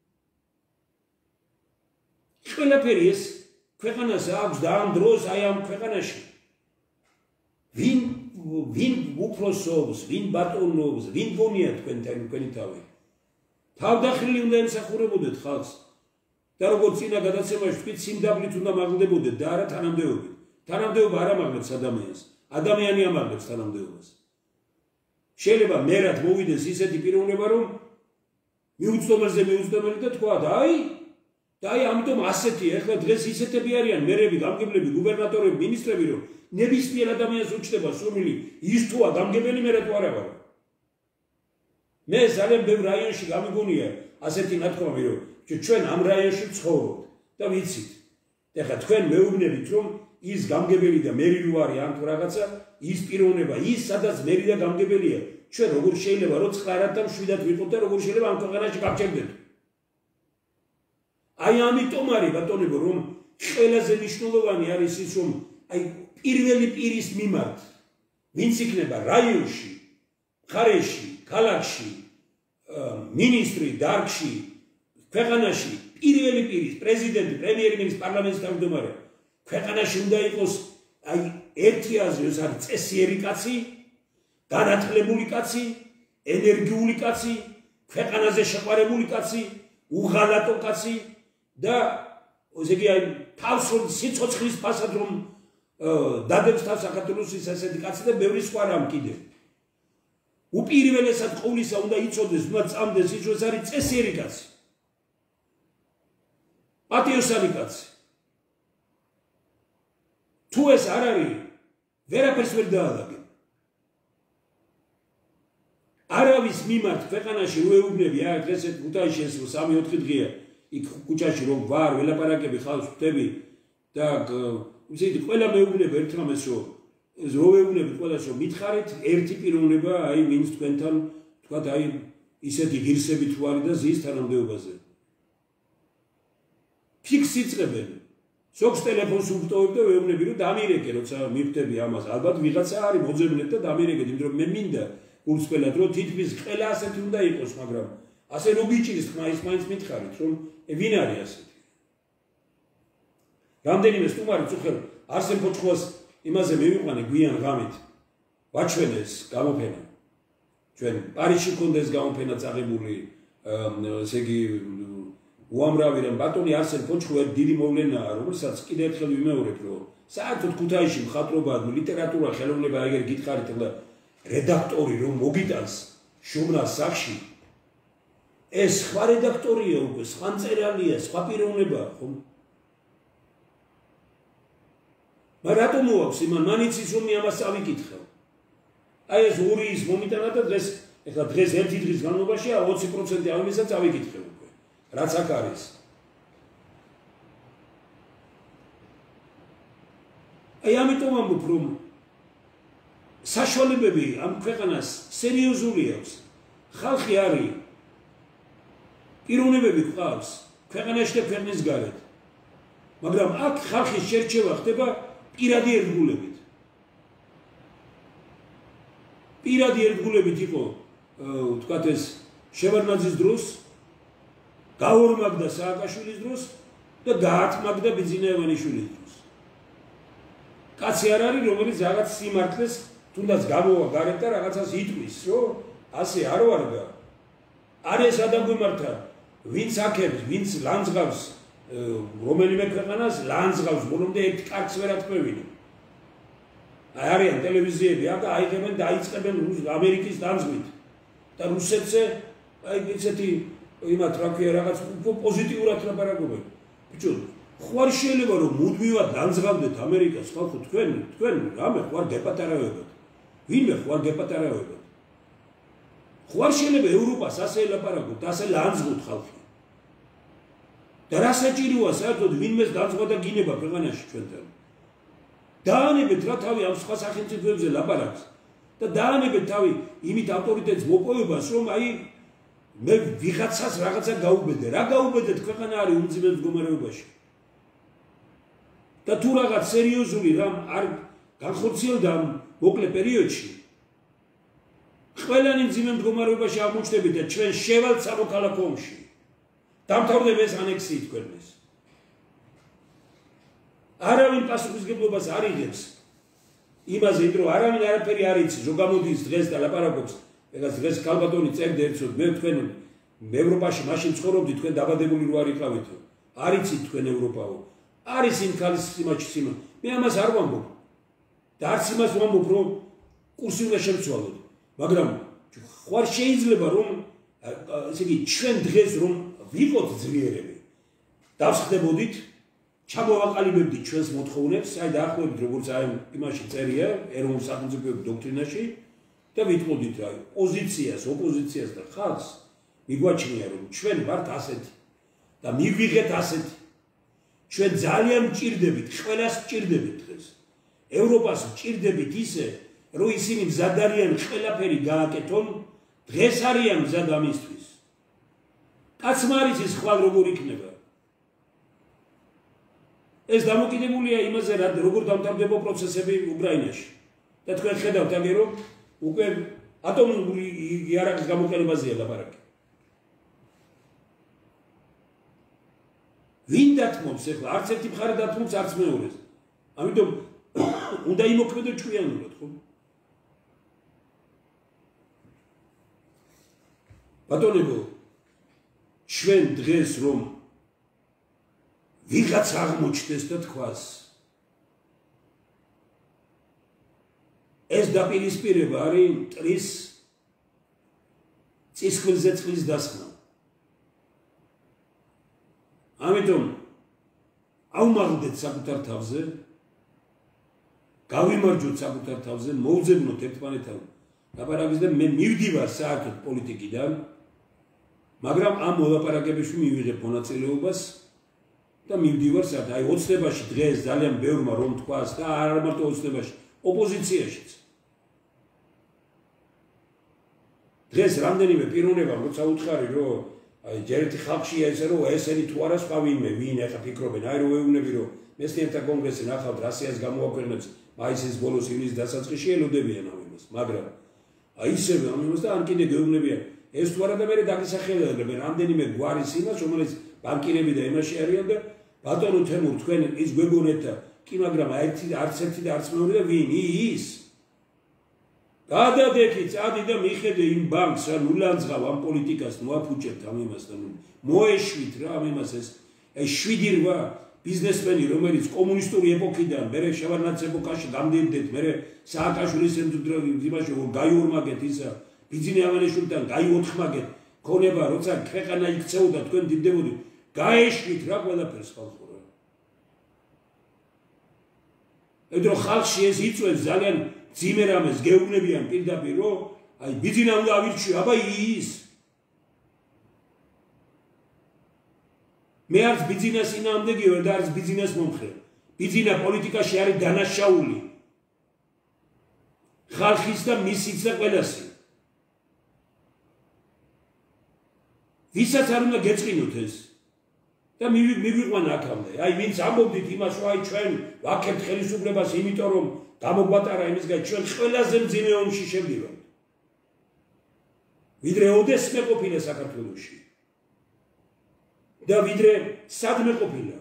ყველაფერი ეს ქვეყანას აქვს და ამ დროს აი ამ ქვეყანაში ვინ ვინ უფროსობს, ვინ ბატონობს, ვინ გონია თქვენთან თქვენი თავი. თავდახრილი უნდა ემსახურებოდეთ ხალხს. და როგორც წინა გადაცემაში თქვით, სიმდაბლით უნდა მაგდებოდეთ და არა თანამდებობით. თანამდებობა არ ამაგრებს ადამიანს, ადამიანი ამაგრებს თანამდებობას. შეიძლება მერად მოვიდეს ისეთი პიროვნება, რომ მიუწვდომელზე მიუწვდომელი და თქვა და აი და აი ამიტომ ასეთი ახლა დღეს ისეთები არიან მერები, გამგებლები, გუბერნატორები, მინისტრები, რომ ნებისმიერ ადამიანს უჩნდება სურვილი ის თუა გამგებელი მე რა თუ არა ვარ. მე ძალიან ბევრ რაიონში გამიგონია ასეთი ნათქვამი, რომ ჩვენ ამ რაიონში ცხოვრობთ და ვიცით. ეხლა თქვენ მეუბნებით, რომ ის გამგებელი და მერი რო არის ან თუ რაღაცა, ის პიროვნება, ის სადაც მერი და გამგებელია, ჩვენ როგორ შეიძლება რომ ცხარად და მშვიდად ვიყოთ და როგორ შეიძლება ამ ქვეყანაში გავჩერდეთ. აი ამიტომ არის ბატონებო, რომ ყველაზე მნიშვნელოვანი არის ის, რომ აი პირველი პირის მიმართ, ვინც იქნება რაიონში, მხარეში, ქალაქში, მინისტრი, დარგში, ქვეყანაში, პირველი პირის, პრეზიდენტი, პრემიერ-მინისტრი, პარლამენტის თავმჯდომარე, ქვეყანაში უნდა იყოს აი ერთი აზრი, ეს არის წესიერი კაცი, განათლებული კაცი, ენერგიული კაცი, ქვეყანაზე შეყვარებული კაცი, უღალატო კაცი და ესე იგი აი თავს სიცოცხლის ფასად რომ დადებს თავს საქართველოს ის ასეთი კაცი და ბევრი სხვა რამ კიდევ. უპირველესად ყოვლისა უნდა იცოდეს, უნდა წამდეს ის, რომ ეს არის წესიერი კაცი. პატიოსანი კაცი. თუ ეს არ არის, ვერაფერს ვერ დაალაგებ. არავის მიმართ ქვეყანაში ვეუბნები, აი დღეს ეს ქუთაისში ეს სამი ოთხი დღეა, იქ ქუჩაში რომ ვარ, ველაპარაკები ხალხს ვხვდები და ვიცით, ყველა მეუბნები ერთ რამეს, რომ ეს რო ვეუბნები ყველას, რომ მითხარით ერთი პიროვნება, აი ვინც თქვენთან, თქვათ, აი ისეთი ღირსებით ვარი და ზის თანამდებობაზე. ფიქსს იწყებენ. ზოგს ტელეფონს უვტოვებ და ვეუბნები, რომ დამირეკე, როცა მივხვდები ამას. ალბათ ვიღაცა არის მოძებნეთ და დამირეკეთ, იმიტომ რომ მე მინდა გულწრფელად, რომ თითქმის ყველა ასეთი უნდა იყოს, მაგრამ ასე რო გიჭირს ხმა ის მაინც მითხარით, რომ ვინ არის ასეთი. რამდენიმე სტუმარი წუხელ არსენ ფოჩხუას იმაზე მივიყვანე გვიან ღამით. ვაჩვენეს გამოფენა. ჩვენ პარიზში მქონდა ეს გამოფენა წაღებული, ესე იგი უამრავი რამ ბატონი არსენ ფოჩხუა დიდი მოვლენაა, რომელსაც კიდევ ერთხელ ვიმეორებ, რომ საერთოდ ქუთაისში მხატვრობა, ლიტერატურა, ხელოვნება ეგრე გითხარით და რედაქტორი რომ მოგიტანს ჟურნალს სახში, ეს სხვა რედაქტორია უკვე, სხვა მწერალია, სხვა პიროვნებაა, ხომ? მაგრამ რატომ მოაქვს იმან მან იცის რომ ამას წავიკითხავ. აი ეს ორი ის მომიტანა და დღეს, ეხლა დღეს ერთი დღის განმავლობაში ოცი პროცენტი ამისა წავიკითხე უკვე. რაც აქ არის. აი ამიტომ ამბობ რომ საშუალებები ამ ქვეყანას სერიოზული აქვს. ხალხი არის. პიროვნებები გვყავს ქვეყანაში და ქვეყნის გარეთ. მაგრამ აქ ხალხის შერჩევა ხდება პირადი ერთგულებით. პირადი ერთგულებით იყო, ვთქვათ ეს შევარდნაძის დროს, გაორმაგდა სააკაშვილის დროს და გაათმაგდა ბიძინაევანიშვილის დროს. კაცი არ არის, რომელიც რაღაც სიმართლეს თუნდაც გამოვა გარეთ და რაღაცას იტყვის, რომ ასე არ ვარგა. არ ეს ადამიანთა, ვინც აქებს, ვინც ლანძღავს რომელიმე ქვეყანას, ლანძღავს, ბოლომდე ერთ კარგს ვერ ატყვევინა. აი არიან ტელევიზიები, აკა აიღებენ და აიწყებენ ამერიკის დანძღვით. და რუსეთზე აი ესეთი იმათ რა ქვია რაღაც პოზიტიურად ლაპარაკობენ. ბიჭო, ხوار შეიძლება რომ მუდმივად დანძღავდეთ ამერიკას, ხალხო, თქვენ, თქვენ რამე ხوار გეპატარავებთ. ვინმე ხوار გეპატარავებთ. ხوار შეიძლება ევროპას ასე ელაპარაკოთ, ასე ლანძღოთ ხალხი. და რა საჭიროა საერთოდ ვინმეს დანძღვა და გინება ქვეყანაში ჩვენთან. დაანებეთ რა თავი ამ სხვა სახელმწიფოებზე ლაპარაკს და დაანებეთ თავი იმით ავტორიტეტს მოპოვებას, რომ აი მე ვიღაცას რაღაცა გაუბედე. რა გაუბედეთ, ქვეყანა არის უმძიმეს მდგომარეობაში. და თუ რაღაც სერიოზული რამ არ განხორციელდა მოკლე პერიოდში, ყველანი მძიმე მდგომარეობაში აღმოჩნდებით და ჩვენ შევალთ სამოქალაქო ომში. დამთავრდება ეს ანექსიით ქვეყნის. არავინ პასუხისმგებლობას არ იღებს იმაზე, რომ არავინ არაფერი არ იცის, რომ გამოდის დღეს და ლაპარაკობს. ეგაც დღეს ქალბატონი წერდა ერთსოდ, მე თქვენ ევროპაში მაშინ ცხოვრობდი, თქვენ დაბადებული რო არ იყავითო. არ იცით თქვენ ევროპაო. არის იმ ქალის სიმაჩი სიმა. მე ამას არ ვამბობ. და არც იმას ვამბობ, რომ კურსი უნდა შევცვალოთ. მაგრამ ხوار შეიძლება რომ ესე იგი ჩვენ დღეს რომ ვიყოთ ძლიერები. დავსხდებოდით, ჩამოვაყალიბებდით ჩვენს მოთხოვნებს, აი დაახლოებით როგორც აი იმაში წერია ეროვნულ სახელმწიფოების დოქტრინაში და ვიტყოდით რა პოზიციას, ოპოზიციას და ხალხს მიგვაჩნია რომ ჩვენ ვართ ასეთი და მიგვიღეთ ასეთი. ჩვენ ძალიან მჭირდებით, ყველას მჭირდებით დღეს. ევროპას მჭირდებით ისე, რომ ისინი მზად არიან ყველაფერი გააკეთონ, დღეს არიან მზად ამისთვის. კაცმა არ იცის ხვალ როგორ იქნება. ეს დამოკიდებულია იმაზე, როგორ დამთავრდება პროცესები უკრაინაში. და თქვენ ხედავთ ამე რომ უკვე ატომური იარაღის გამოყენებაზეა ლაპარაკი. ვინ დათმობს ახლა? არც ერთი მხარე დათმობს, არც მეორეს. ამიტომ უნდა იმოქმედო ჭკვიანურად, ხო? ბატონებო, ჩვენ დღეს რომ ვიღაც აღმოჩნდეს და თქვას, ეს დაპირისპირება არის მტრის წისქვილზე წყლის დასხმა. ამიტომ აუმაღლდეთ საკუთარ თავზე, გავიმარჯვოთ საკუთარ თავზე, მოვძებნოთ ერთმანეთთან ლაპარაკის და მე მივდივარ საერთოდ პოლიტიკიდან, მაგრამ ამ მოლაპარაკებებში მივიღებ მონაწილეობას და მივდივარ საერთოდ აი ოცნებაში დღეს ძალიან ბევრმა რომ თქვას და არ მარტო ოცნებაში, ოპოზიციაშიც. დღეს რამდენიმე პიროვნება როცა უთხარი რომ აი ჯერეთი ხალხშია ესე რომ ესენი თუ არა სხვა ვინმე ვინ ახლა ფიქრობენ აი რომ ეუბნები რომ მეცნიერთა კონგრესი ნახავთ რასიას გამოაქვეყნებს მაისის ბოლოს ივნისის დასაწყისში ელოდებიან ამ იმას მაგრამ აი ისევ ამ იმას და ან კიდე გეუბნებიან ეს თუ არა და მე დაგისახელებენ რამდენიმე გვარის იმას რომელიც ბანკირები და იმაში არიან და ბატონო თემურ თქვენ ის გვეგონეთ კი მაგრამ ერთი არც ერთი და არც მეორე და ვინ ის გადადექი წადი და მიხედე იმ ბანკს რა ნულანძღავ ამ პოლიტიკას მოაფუჭებთ ამ იმასთან მოეშვით რა ამ იმას ეს ეს შვიდი რვა ბიზნესმენი რომელიც კომუნისტური ეპოქიდან მერე შევარდნაძის ეპოქაში გამდიდეთ მერე სააკაშვილის იმაში გაიორმაგეთ ისა ბიძინაევანიშვილთან გაიოთხმაგეთ ქონება როცა ქვეყანა იქცეოდა თქვენ დიდდებოდი გაეშვით რა ყველაფერს ხალხო რა ედრო ხალხში ეს იწვევს ძალიან ძიმე რამეს გეუბნებიან პირდაპირ რომ აი ბიძინა უნდა ავირჩიო აბა ის მე არც ბიძინას ინამდეგი ვარ და არც ბიძინას მომხრე ბიძინა პოლიტიკაში არის დანაშაული ხალხის და მისიც და ყველასი ვისაც არ უნდა გეწყინოთ ეს და მიგვიყვანა აქამდე. აი ვინც ამბობდით იმას, რომ აი ჩვენ ვაქებთ ხელისუფლებას, იმიტომ რომ გამოგვატარა იმის გან ჩვენ ყველაზე მძიმე ომში შევდივართ. ვიდრე ოდესმე ყოფილა საქართველოში. და ვიდრე სადმე ყოფილა.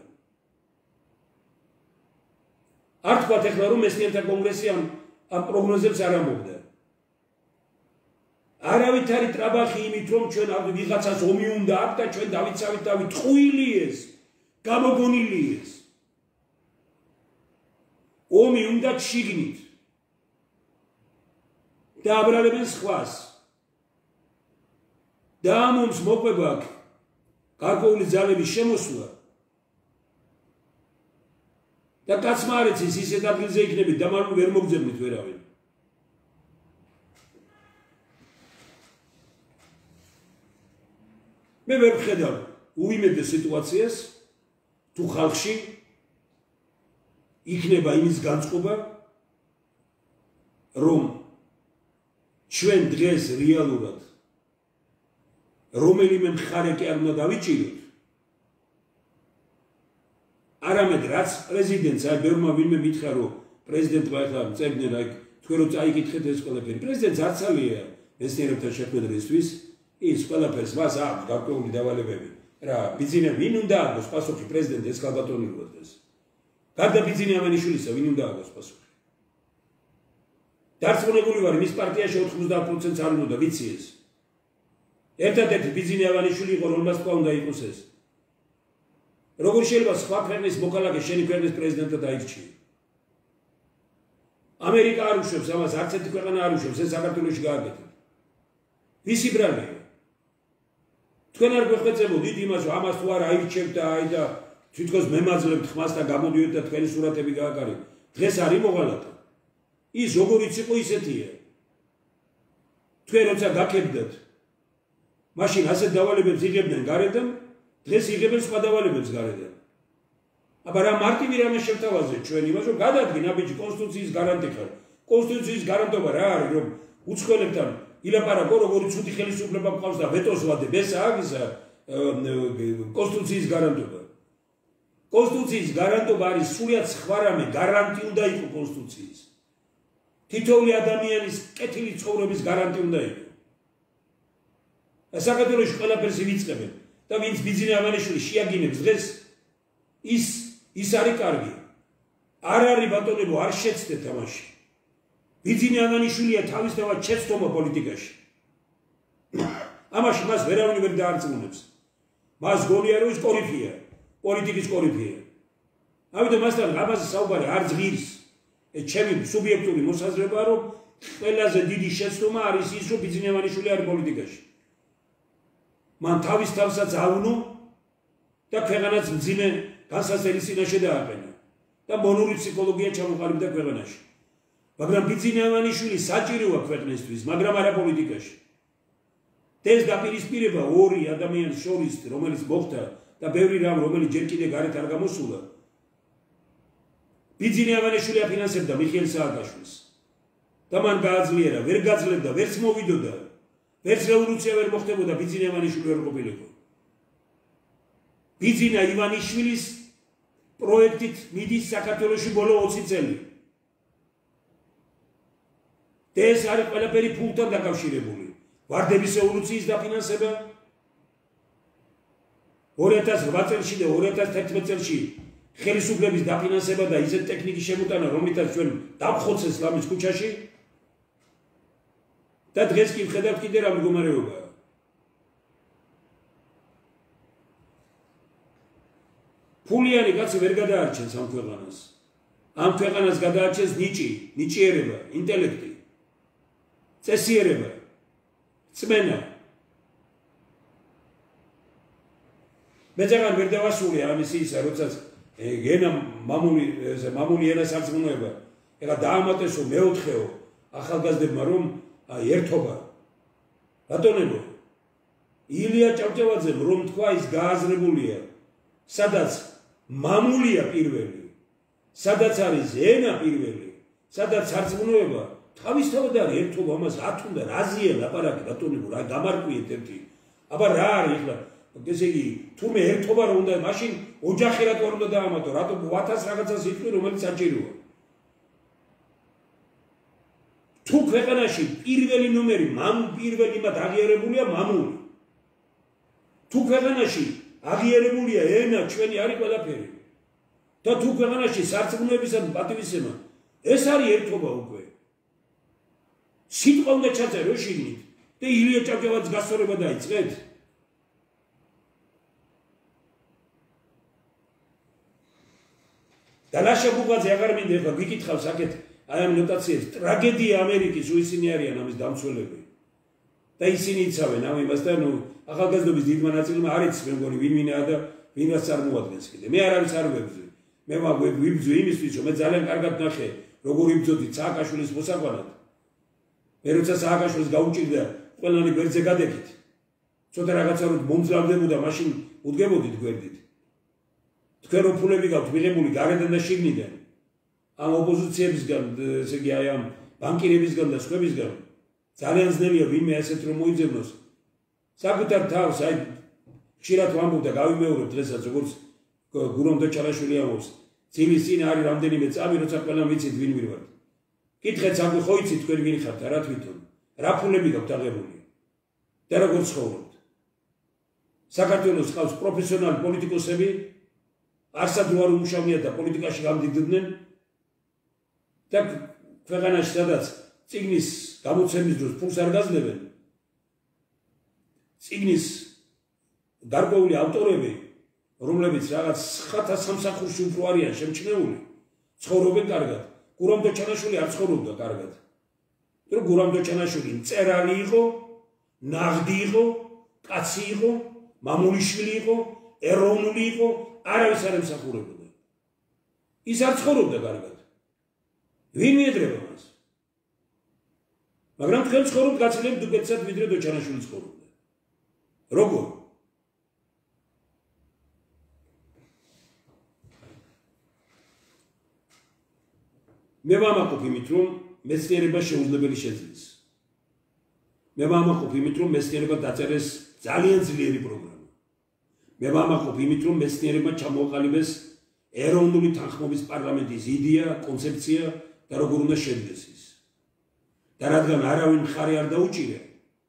არ თქვათ ეხლა რომ მეცნიერთა კონგრესი ამ ამ პროგნოზებს არ ამბობდა. არავით არის ტრაბახი იმით რომ ჩვენ ვიღაცას ომი უნდა აქვს და ჩვენ დავიცავით და ვიტყუილი ეს, გამოგონილი ეს. ომი უნდა შიგნით. და აბრალებენ სხვას. და ამ ომს მოყვება აქვს გარკვეული ძალების შემოსვლა. და კაცმა არ იცის ისეთ ადგილზე იქნებით და მაგრამ ვერ მოგძებნით ვერავინ. მე ვერ ვხედავ უიმედე სიტუაციას თუ ხალხში იქნება იმის განწყობა რომ ჩვენ დღეს რეალურად რომელიმე მხარე კი არ უნდა დავიჭიროთ არამედ რაც პრეზიდენტს აი ბევრმა ვინმე მითხრა რომ პრეზიდენტმა ახლა წერდნენ აი თქვენ რო წაიკითხეთ ეს ყველაფერი პრეზიდენტს არცალია მეცნიერებთან შეხვედრისთვის ის ყველაფერს მას აქვს გარკვეული დავალებები რა ბიზნე ვინ უნდა აქვს პასუხი პრეზიდენტ ეს ქალბატონილობად ეს გარდა ბიზნე ამენიშვილისა ვინ უნდა აქვს პასუხი დარწმუნებული ვარ მის პარტიაში ოთხმოცდაათ პროცენტს არ უნდა ვიცი ეს ერთადერთი ბიზნე ამენიშვილი იყო რომელმაც თქვა უნდა იყოს ეს როგორ შეიძლება სხვა ქვეყნის მოქალაქე შენი ქვეყნის პრეზიდენტად დაირჩიო ამერიკა არ უშვებს ამას არც ერთი ქვეყანა არ უშვებს ეს საქართველოში გააკეთეთ ვისი ბრალია თქვენ არ გვეხვეწებოდით იმას რომ ამას თუ არ აირჩევთ და აი და თვითონ მემაძლებთ ხმას და გამოდიოთ და თქვენი სურათები გააკარით დღეს არის მოღალატე ის როგორიც იყო ისეთია თქვენ როცა გაკეთდათ მაშინ ასეთ დავალებებს იღებდნენ გარედან დღეს იღებენ სხვა დავალებებს გარედან აბა რა მარტივი რამე შევთავაზეთ ჩვენ იმას რომ გადადგინა ბიჭი კონსტიტუციის გარანტი ხარ კონსტიტუციის გარანტობა რა არის რომ უცხოელებთან ილაპარაკო როგორი ცუდი ხელისუფლება გვყავს და ვეტოს ვადებ ეს არის კონსტიტუციის გარანტობა კონსტიტუციის გარანტობა არის სულიად სხვა რამე გარანტი უნდა იყოს კონსტიტუციის თითოეული ადამიანის კეთილი ცხოვრების გარანტი უნდა იყოს საქართველოში ყველაფერს ივიწყებენ და ვინც ბიზნე ამანიშვილი შეაგინებს დღეს ის ის არის კარგი არ არის ბატონებო არ შეცდეთ ამაში ბიზნე ამანიშვილია თავისთავად შეცდომა პოლიტიკაში ამაში მას ვერავინ ვერ დაარწმუნებს მას გონია რომ ის კორიფია პოლიტიკის კორიფია ამიტომ მასთან ამაზე საუბარი არ ძღირს ეს ჩემი სუბიექტური მოსაზრებაა რომ ყველაზე დიდი შეცდომა არის ის რომ ბიზნე ამანიშვილი არის პოლიტიკაში მან თავის თავსაც აუნო და ქვეყანას მძიმე განსაცდელის წინაშე დააყენა და მონური ფსიქოლოგია ჩამოყალიბდა ქვეყანაში მაგრამ ბიზნე ამანიშვილი საჭიროა ქვეყნისთვის მაგრამ არა პოლიტიკაში ეს დაპირისპირება ორი ადამიანის შორის რომელიც მოხდა და ბევრი რამ რომელიც ჯერ კიდე გარეთ არ გამოსულა ბიზნე ამანიშვილი აფინანსებდა მიხეილ სააკაშვილს და მან გააძლიერა ვერ გაძლევდა ვერც მოვიდოდა ვერც რევოლუცია ვერ მოხდებოდა ბიზნე ამანიშვილი ვერ ყოფილიყო ბიზნე ივანიშვილის პროექტით მიდის საქართველოში ბოლო ოცი წელი და ეს არის ყველაფერი ფულთან დაკავშირებული ვარდების რევოლუციის დაფინანსება ორი ათას რვა წელში და ორი ათას თერთმეტ წელში ხელისუფლების დაფინანსება და ისეთ ტექნიკის შემოტანა რომლითაც ჩვენ დავხოცეს ლამის ქუჩაში და დღეს კი ვხედავთ კიდე რა მდგომარეობაა ფულიანი კაცი ვერ გადაარჩენს ამ ქვეყანას ამ ქვეყანას გადაარჩენს ნიჭი ნიჭიერება ინტელექტი წესიერება წმენა მე ძალიან ვერ დავასრულე ამის ისა როდესაც ენა მამული მამული ენას არწმუნოება ეხლა დაამატესო მეოთხეო ახალგაზრდებმა რომ ერთობა ბატონებო ილია ჭავჭავაძემ რომ თქვა ის გააზრებულია სადაც მამულია პირველი სადაც არის ენა პირველი სადაც არწმუნოება თავისთავად არის ერთობა ამას ათ უნდა რაზია ლაპარაკი ბატონებო რა გამარკვიეთ ერთი აბა რა არის ეხლა ესე იგი, თურმე ერთობა რომ უნდა, მაშინ ოჯახი რატო უნდა დაამატო, რატო ათას რაღაცას იტყვი, რომელიც საჭიროა. თუ ქვეყანაში პირველი ნომერი, მამ პირველი მათ აღიარებულია მამული. თუ ქვეყანაში აღიარებულია ენა, ჩვენი არის ყველაფერი. და თუ ქვეყანაში სარწმუნოებისა და პატივისცემა, ეს არის ერთობა უკვე. სიტყვა უნდა ჩაწერო შიგნით და ილია ჭავჭავაძის გასწორება დაიწყეთ. და ლაშა ბუღაძე აღარ მინდა ახლა გიკითხავს აქეთ აი ამ ნოტაციებს ტრაგედია ამერიკის ისინი არიან ამის დამცველები და ისინი იცავენ ამ იმას და ნუ ახალგაზრდობის დიდმა ნაწილმა არ იცის მე მგონი ვინ ვინაა და ვინას წარმოადგენს კიდე მე არავის არ ვებძვი მე ვიბძვი იმისთვის რომ მე ძალიან კარგად ნახე როგორ იბძოდი სააკაშვილის მოსაყვანად მე როცა სააკაშვილს გაუჭირდა ყველანი გვერდზე გადეკით ცოტა რაღაცა რომ მომძლავდებოდა მაშინ უდგებოდით გვერდით თქვენ რო ფულები გაქვთ მიღებული გარედან და შიგნიდან ამ ოპოზიციებისგან ესე იგი აი ამ ბანკირებისგან და სხვებისგან ძალიან ძნელია ვინმე ასეთ რომ მოიძებნოს საკუთარ თავს აი ხშირად ვამბობ და გავიმეორებ დღესაც როგორც გურამ დოჩარაშვილი ამბობს ძილის წინ არის რამდენიმე წამი როცა ყველამ ვიცით ვინ ვინ ვართ კითხეთ საქმე ხო იცით თქვენ ვინ ხართ რა თვითონ რა ფულები გაქვთ აღებული და როგორ ცხოვრობთ საქართველოს ყავს პროფესიონალი პოლიტიკოსები არსად უარ უმუშავნიათ და პოლიტიკაში გამდიდრდნენ და ქვეყანაში სადაც წიგნის გამოცემის დროს ფულს არ გაძლევენ წიგნის გარკვეული ავტორები რომლებიც რაღაც ხათა სამსახურში უფრო არიან შემჩნეული ცხოვრობენ კარგად გურამ დოჩანაშვილი არ ცხოვრობდა კარგად რომ გურამ დოჩანაშვილი მწერალი იყო ნაღდი იყო კაცი იყო მამულიშვილი იყო ეროვნული იყო არავის არ ემსახურებოდა ის არ ცხოვრობდა კარგად ვინ მიედრება მას მაგრამ თქვენ ცხოვრობთ გაცილებით უკეთესად ვიდრე დოჩანაშვილი ცხოვრობდა როგორ მე ვამაყობ იმით რომ მეცნიერება შეუძლებელი შეძლეს მე ვამაყობ იმით რომ მეცნიერება დაწერეს ძალიან ძლიერი პროგრამა მე ვამაყობ იმით რომ მეცნიერება ჩამოაყალიბეს ეროვნული თანხმობის პარლამენტის იდეა კონცეფცია და როგორ უნდა შედგეს ის და რადგან არავინ მხარე არ დაუჭირა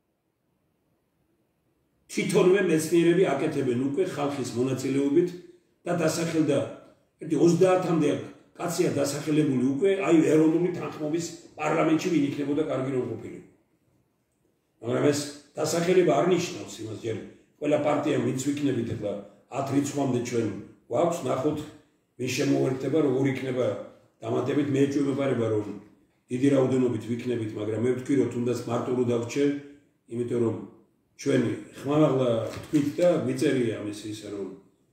თვითონვე მეცნიერები აკეთებენ უკვე ხალხის მონაწილეობით და დასახელდა ერთი ოცდაათამდე კაცია დასახელებული უკვე აი ეროვნული თანხმობის პარლამენტში ვინ იქნებოდა კარგი რომ ყოფილიყო მაგრამ ეს დასახელება არ ნიშნავს იმას ჯერ ყველა პარტია ვინც ვიქნებით ახლა ათ რიცხვამდე ჩვენ გვაქვს ნახოთ ვინ შემოერთება როგორ იქნება დამატებით მე ეჭვმეპარება რომ დიდი რაოდენობით ვიქნებით მაგრამ მე ვთქვი რომ თუნდაც მარტო რო დავრჩე იმიტომ რომ ჩვენი ხმამაღლა თქვით და მიწერია ამის ისე რომ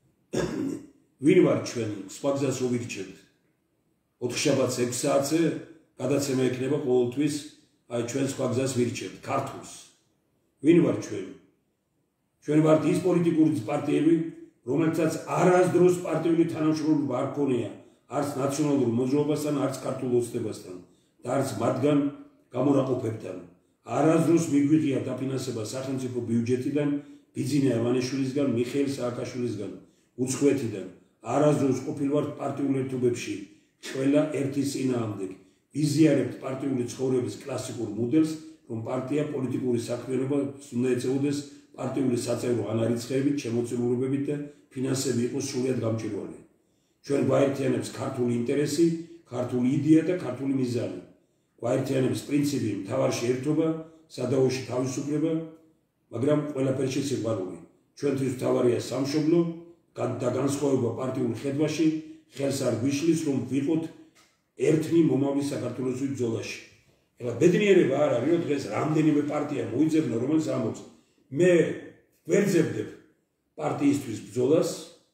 ვინ ვარ ჩვენ სხვა გზას რო ვიქჩებთ ოთხშაბათს ექვს საათზე გადაცემა ექნება ყოველთვის აი ჩვენ სხვა გზას ვირჩევთ ქართულს ვინ ვარ ჩვენ ჩვენ ვართ ის პოლიტიკური პარტიები რომელთაც არასდროს პარტიული თანამშრომლობა არ ქონია არც ნაციონალურ მოძრაობასთან არც ქართულ ოცნებასთან და არც მათგან გამორაყოფებთან არასდროს მიგვიღია დაფინანსება სახელმწიფო ბიუჯეტიდან ბიძინა ივანიშვილისგან მიხეილ სააკაშვილისგან უცხოეთიდან არასდროს ყოფილვართ პარტიულ ერთობებში ყველა ერთის წინააღმდეგ იზიარებთ პარტიული ცხოვრების კლასიკურ მოდელს რომ პარტია პოლიტიკური საქმიანობა უნდა ეწეოდეს პარტიული საწევრო ანარიცხებით შემოწირულობებით და ფინანსები იყოს სრულად გამჭვირვალე ჩვენ გვაერთიანებს ქართული ინტერესი ქართული იდეა და ქართული მიზანი გვაერთიანებს პრინციპი მთავარში ერთობა სადავოში თავისუფლება მაგრამ ყველაფერში სიყვარული ჩვენთვის მთავარია სამშობლო და განსხვავება პარტიულ ხედვაში ხელს არ გვიშლის რომ ვიყოთ ერთნი მომავლის საქართველოსთვის ბრძოლაში ეხლა ბედნიერება არ არის რომ დღეს რამდენიმე პარტია მოიძებნა რომელიც ამბობს მე ვერძებდებ პარტიისთვის ბრძოლას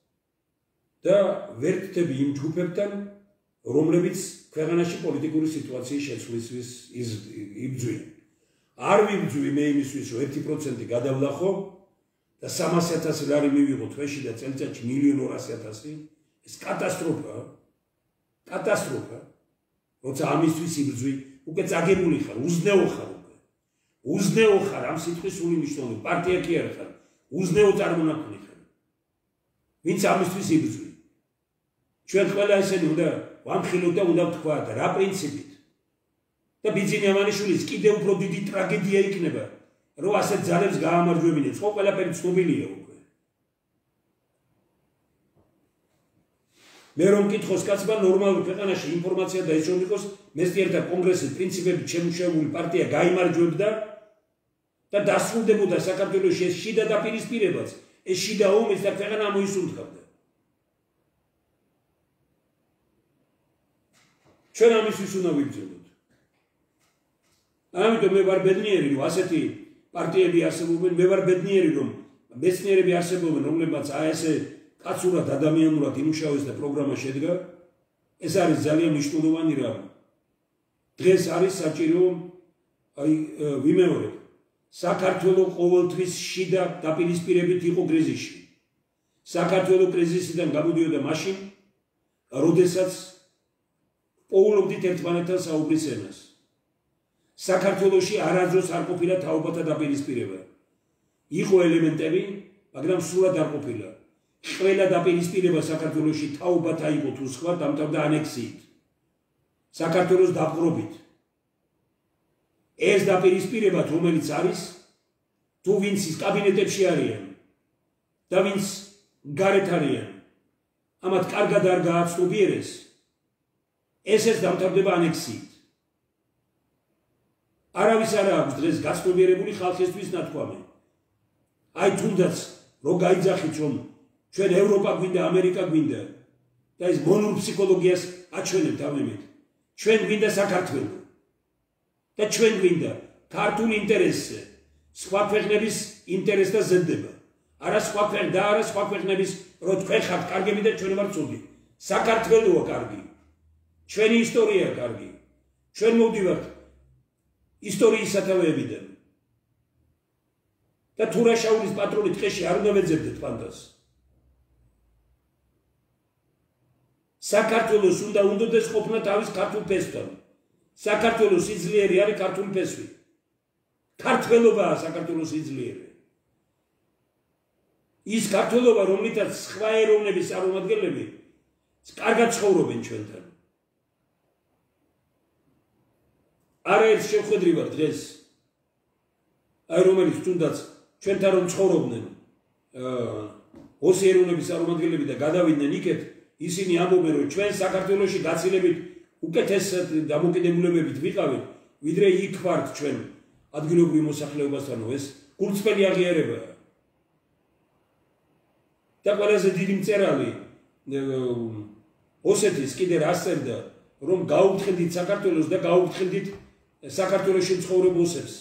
და ვერ ვქდები იმ ჯგუფებთან რომლებიც ქვეყანაში პოლიტიკური სიტუაციის შეცვლისთვის იბრძვიან არ ვიბრძვი მე იმისთვის რომ ერთი პროცენტი გადავლახო და სამასი ათასი ლარი მივიღო თვეში და წელიწადში მილიონ ორასი ათასი ეს კატასტროფაა კატასტროფა როცა ამისთვის იბრძვი უკვე წაგებული ხარ უზნეო ხარ უკვე უზნეო ხარ ამ სიტყვის სრული მნიშვნელობით პარტია კი არ ხარ უზნეო წარმონაქმნით. ვინც ამისთვის იბრძვის. ჩვენ ყველა ესენი უნდა ვამხილოთ და უნდა ვთქვათ რა პრინციპით. და ბიძინა ივანიშვილის კიდევ უფრო დიდი ტრაგედია იქნება, რომ ასეთ ძალებს გაამარჯვებინებს. ხო, ყველაფერი ცნობილია უკვე. მე რომ მკითხოს კაცმა ნორმალურ ქვეყანაში ინფორმაცია და ის რომ იყოს მესტიერთა კონგრესის პრინციპებით შემუშავებული პარტია გაიმარჯვებდა და დასრულდებოდა საქართველოში ეს შიდა დაპირისპირებაც, ეს შიდა ომიც და ქვეყანა მოისუნთქავდა. ჩვენ ამისთვის უნდა ვიბრძოლოთ. ამიტომ მე ვარ ბედნიერი, რომ ასეთი პარტიები არსებობენ, მე ვარ ბედნიერი, რომ მეცნიერები არსებობენ, რომლებმაც აი ესე კაცურად ადამიანურად იმუშავეს და პროგრამა შედგა. ეს არის ძალიან მნიშვნელოვანი რამ. დღეს არის საჭირო აი ვიმეორებ. საქართველო ყოველთვის შიდა დაპირისპირებით იყო კრიზისში. საქართველო კრიზისიდან გამოდიოდა მაშინ, როდესაც პოულობდით ერთმანეთთან საუბრის ენას. საქართველოში არასდროს არ ყოფილა თაობათა დაპირისპირება. იყო ელემენტები, მაგრამ სულად არ ყოფილა. ყველა დაპირისპირება საქართველოში თაობათა იყო თუ სხვა დამთავრდა ანექსიით. საქართველოს დაპყრობით. ეს დაპირისპირება რომელიც არის, თუ ვინც ის კაბინეტებში არიან და ვინც გარეთ არიან, ამათ კარგად არ გააცნობიერეს, ესეც დამთავრდება ანექსიით. არავის არ აქვს დღეს გაცნობიერებული ხალხისთვის ნათქვამი. აი თუნდაც რო გაიძახით რომ ჩვენ ევროპა გვინდა, ამერიკა გვინდა და ეს მონურ ფსიქოლოგიას აჩვენებთ ამებით. ჩვენ გვინდა საქართველო და ჩვენ გვინდა ქართული ინტერესზე, სხვა ქვეყნების ინტერესთა ზრდება. არა სხვა ქვეყნ და არა სხვა ქვეყნების რო თქვენ ხართ კარგები და ჩვენ ვართ ცუდი. საქართველოა კარგი. ჩვენი ისტორიაა კარგი. ჩვენ მოვდივართ ისტორიის სათავეებიდან. და თურაშაულის პატრონი ტყეში არ უნდა ვეძებდეთ პანდას. საქართველოს უნდა უნდოდეს ყოფნა თავის ქართულ ფესვთან. საქართველოს სიძლიერე არის ქართული ფესვი. ქართველობაა საქართველოს სიძლიერე. ის ქართველობა, რომლითაც სხვა ეროვნების წარმომადგენლები კარგად ცხოვრობენ ჩვენთან. არაერთ შევხვედრივარ დღეს, აი რომელიც თუნდაც ჩვენთან რომ ცხოვრობდნენ ოსი ეროვნების წარმომადგენლები და გადავიდნენ იქეთ, ისინი ამბობენ, რომ ჩვენ საქართველოში გაცილებით უკეთეს დამოკიდებულებებით ვიყავით, ვიდრე იქ ვართ ჩვენ ადგილობრივ მოსახლეობასთანო. ეს გულწრფელი აღიარებაა. და ყველაზე დიდი მწერალი ოსეთის კიდე რა წერდა, რომ გაუგთხილდით საქართველოს და გაუგთხილდით საქართველოში მცხოვრებ ოსებს.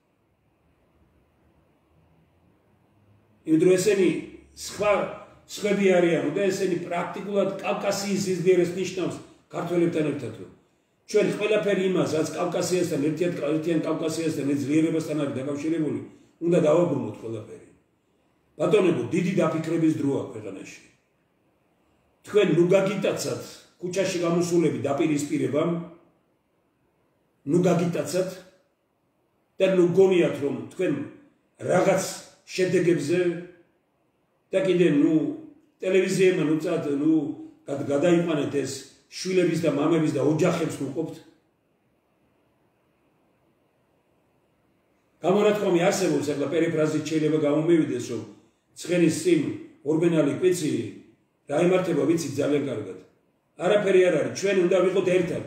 იმიტომ ესენი სხვა სხვები არიან და ესენი პრაქტიკულად კავკასიის სიძლიერეს ნიშნავს ქართველებთან ერთად. ჩვენ ყველაფერი იმას, რაც კავკასიასთან ერთიან ერთიან კავკასიასთან ძლიერებასთან არის დაკავშირებული, უნდა დავაბრუნოთ ყველაფერი. ბატონებო, დიდი დაფიქრების დროა ქვეყანაში. თქვენ ნუ გაგიტაცათ ქუჩაში გამოსულები დაპირისპირებამ, ნუ გაგიტაცათ და ნუ გონიათ რომ თქვენ რაღაც შედეგებზე და კიდე ნუ ტელევიზიებმა ნუ წად ნუ გადაიყვანეთ ეს შვილების და მამების და ოჯახებს უყოფთ. გამორათქვამი არსებობს, ახლა პერიფრაზით შეიძლება გამომივიდეს, რომ ცხენის წინ ორბენალი კვიცი რა იმართება ვიცით ძალიან კარგად. არაფერი არ არის, ჩვენ უნდა ვიყოთ ერთად.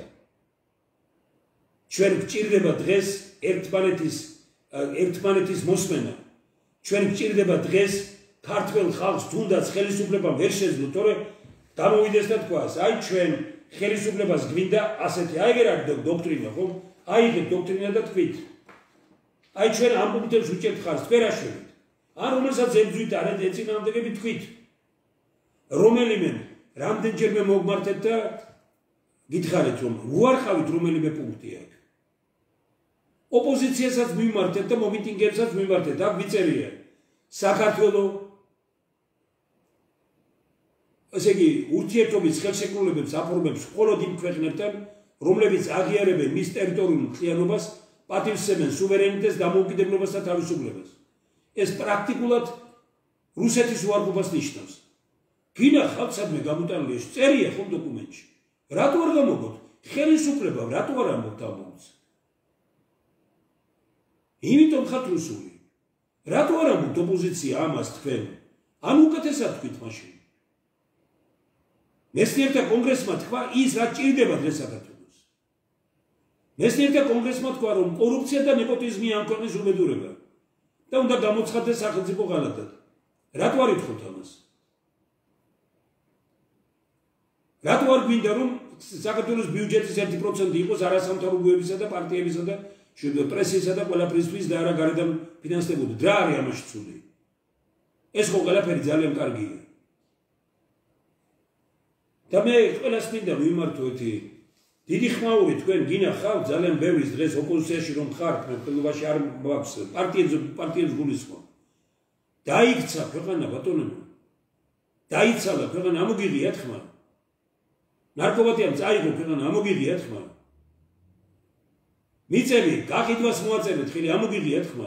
ჩვენ გვჭირდება დღეს ერთმანეთის ერთმანეთის მოსმენა. ჩვენ გვჭირდება დღეს ქართველ ხალხს თუნდაც ხელისუფლებამ ვერ შეძლო, თორე გამოვიდეს და თქვას, აი ჩვენ ხელისუფლებას გვინდა ასეთი, აი ეგ არის დოქტრინა, ხო? აიღეთ დოქტრინა და თქვით. აი ჩვენ ამ პუნქტებს ვუჭერთ ხარს, თვერაშვებით. ან რომელსაც ებძვით არა ეწინააღმდეგები თქვით. რომელიმე რამდენჯერმე მოგმართეთ და გითხარით რომ უარყავით რომელიმე პუნქტი აქ. ოპოზიციასაც მიმართეთ და მომიტინგებსაც მიმართეთ, აქ ვიწერია. საქართველო ესე იგი ურთიერთობის ხელშეკრულებებს აფორმებს მხოლოდ იმ ქვეყნებთან, რომლებიც აღიარებენ მის ტერიტორიულ მთლიანობას, პატივსცემენ სუვერენიტეტს, დამოუკიდებლობას და თავისუფლებას. ეს პრაქტიკულად რუსეთის უარყოფას ნიშნავს. გინახავთ სადმე გამოტანილი ეს წერია ხომ დოკუმენტში. რატო არ გამოგოთ? ხელისუფლება რატო არ ამბობთ ამბობს? იმიტომ ხართ რუსული. რატო არ ამბობთ ოპოზიცია ამას თქვენ? ან უკეთესად თქვით მაშინ. მეცნიერთა კონგრესმა თქვა ის რაც ჭირდება დღეს საქართველოს. მეცნიერთა კონგრესმა თქვა რომ კორუფცია და ნეპოტიზმი ამ ქვეყნის უბედურება და უნდა გამოცხადდეს სახელმწიფო ღალატად. რატო არ ითხოვთ ამას? რატო არ გვინდა რომ საქართველოს ბიუჯეტის ერთი პროცენტი იყოს არასამთავრობოებისა და პარტიებისა და პრესისა და ყველაფრისთვის და არა გარედან ფინანსდებოდა? რა არის ამაში ცუდი? ეს ხო ყველაფერი ძალიან კარგია. და მე ყველას მინდა ვიმართოთ დიდი ხმაური თქვენ გინახავთ ძალიან ბევრის დღეს ოპოზიციაში რომ ხართ მე ხელობაში არ მაქვს პარტიებს პარტიებს გულისხმობ. დაიქცა ქვეყანა ბატონებო. დაიცალა ქვეყანა ამოგიღიათ ხმა. ნარკოპატიამ წაიღო ქვეყანა ამოგიღიათ ხმა. მიწები გახიდვას მოაწერეთ ხელი ამოგიღიათ ხმა.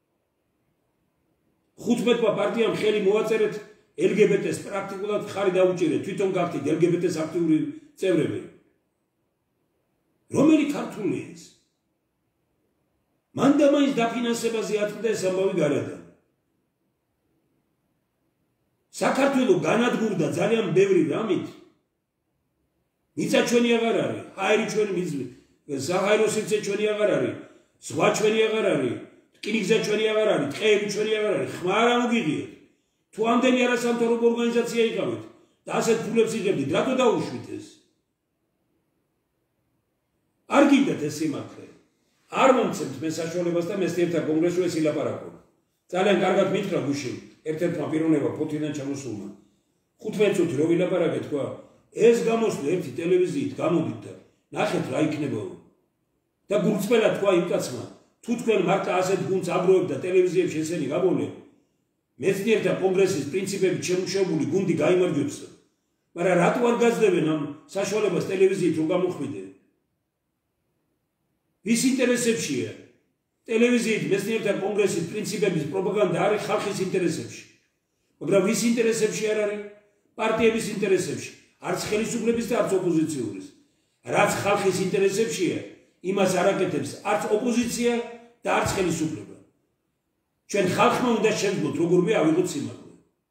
ხუთმეტმა პარტიამ ხელი მოაწერეთ ელ გი ბი ტეს პრაქტიკულად ხარი დაუჭირეთ თვითონ გახდით ელ გი ბი ტეს აქტიური წევრები. რომელი ქართული ეს? მან და მაინც დაფინანსებაზე ატყდა ეს ამბავი გარედან. საქართველოს განადგურდა ძალიან ბევრი რამით. მიწა ჩვენი აღარ არის, ჰაერი ჩვენი მიწა, საჰაერო სივრცე ჩვენი აღარ არის, ზღვა ჩვენი აღარ არის, რკინიგზა ჩვენი აღარ არის, ტყეები ჩვენი აღარ არის, ხმა არ ამოგიღიეთ. თუ ამდენი არასამთავრობო ორგანიზაცია იყავით და ასეთ ფულებს იღებდით, რატო დაუშვით ეს? არ გინდათ ეს სიმართლე. არ მომცემთ მე საშუალებას და მეცნიერთა კონგრესში ეს ილაპარაკო. ძალიან კარგად მითხრა გუშინ ერთ-ერთმა პიროვნება ფოთიდან ჩამოსულმა. ხუთმეტ წუთი რო ვილაპარაკეთ თქვა ეს გამოსვლა ერთი ტელევიზიით გამოდით და ნახეთ რა იქნება. და გულწრფელად თქვა იმ კაცმა თუ თქვენ მარტო ასეთ გუნდს აგროვებთ და ტელევიზიებში ესენი გაბოლე მეცნიერთა კონგრესის პრინციპებით შემუშავებული გუნდი გაიმარჯვებს. მაგრამ რატო არ გაძლევენ ამ საშუალებას ტელევიზიით რომ გამოხვიდე? ვის ინტერესებშია? ტელევიზიით მეცნიერთა კონგრესის პრინციპების პროპაგანდა არის ხალხის ინტერესებში. მაგრამ ვის ინტერესებში არ არის? პარტიების ინტერესებში. არც ხელისუფლების და არც ოპოზიციური. რაც ხალხის ინტერესებშია, იმას არ აკეთებს არც ოპოზიცია და არც ხელისუფლება. ჩვენ ხალხმა უნდა შევძლოთ როგორმე ავიღოთ სიმართლე.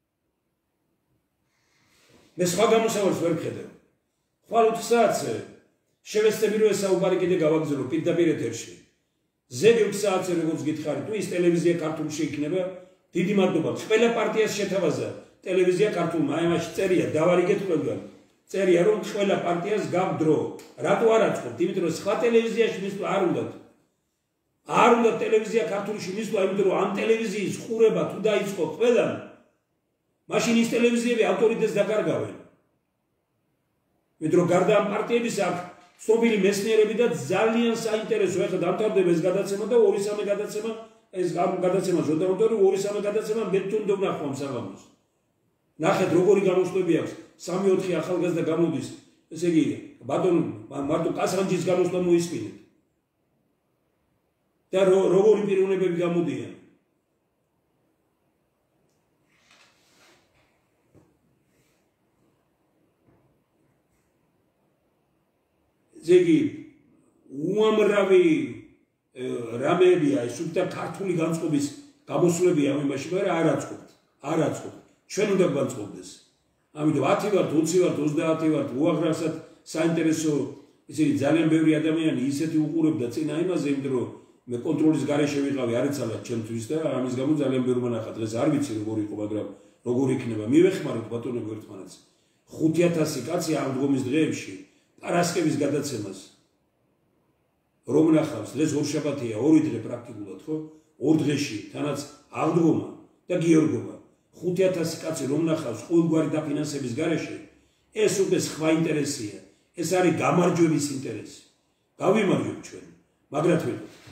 მე სხვა გამოსავალს ვერ ვხედავ. ხვალ ოთხ საათს შევეცდები რომ ეს საუბარი კიდე გავაგზავნო პირდაპირ ეთერში. ზედი ოთხ საათზე როგორც გითხარით, თუ ის ტელევიზია ქართულში იქნება, დიდი მადლობა. ყველა პარტიას შეთავაზა ტელევიზია ქართულმა, აი მაშინ წერია დავარიგეთ ყველგან. წერია რომ ყველა პარტიას გაბდრო. რატო არ აწყობთ? იმიტომ რომ სხვა ტელევიზიაში მისვლა არ უნდათ. არ უნდა ტელევიზია ქართულში მისვლა, იმიტომ რომ ამ ტელევიზიის ყურება თუ დაიწყო ყველამ, მაშინ ის ტელევიზიები ავტორიტეტს დაკარგავენ. იმიტომ რომ გარდა ამ პარტიების აქვს ცნობილი მეცნიერები და ძალიან საინტერესო ეხლა დამთავრდება ეს გადაცემა და ორი სამი გადაცემა ეს გადაცემა ჟურნალისტური ორი სამი გადაცემა მე თუ უნდა ვნახო ამ საღამოს. ნახეთ როგორი გამოსვლები აქვს. სამი ოთხი ახალგაზრდა გამოდის. ესე იგი ბატონ მარტო კასანჯის გამოსვლა მოისმინეთ. და როგორი პიროვნებები გამოდიან. ზეგი უამრავი რამეებია ეს უკვე ქართული განწყობის გამოსვლებია ამ იმაში, მაგრამ არ აწყობთ. არ აწყობთ. ჩვენ უნდა განწყობდეს. ამიტომ ათი ვართ, ოცი ვართ, ოცდაათი ვართ, უაღრესად საინტერესო ისეთი ძალიან ბევრი ადამიანი ისეთი უყურებდა წინა იმაზე, იმიტომ რომ მე კონტროლის გარეშე ვიყავი, არ იცალათ ჩემთვის და ამის გამო ძალიან ბევრმა ნახა. დღეს არ ვიცი როგორ იყო, მაგრამ როგორ იქნება. მივეხმაროთ ბატონებო ერთმანეთს. ხუთი ათასი კაცი ამ დგომის დღეებში პარასკევის გადაცემას რომ ნახავს, დღეს ორშაბათია, ორი დღე პრაქტიკულად, ხო? ორ დღეში თანაც აღდგომა და გიორგობა. ხუთი ათასი კაცი რომ ნახავს ყოველგვარი დაფინანსების გარეშე, ეს უკვე სხვა ინტერესია. ეს არის გამარჯვების ინტერესი. გავიმარჯვებთ ჩვენ, მაგრად ვიყავ.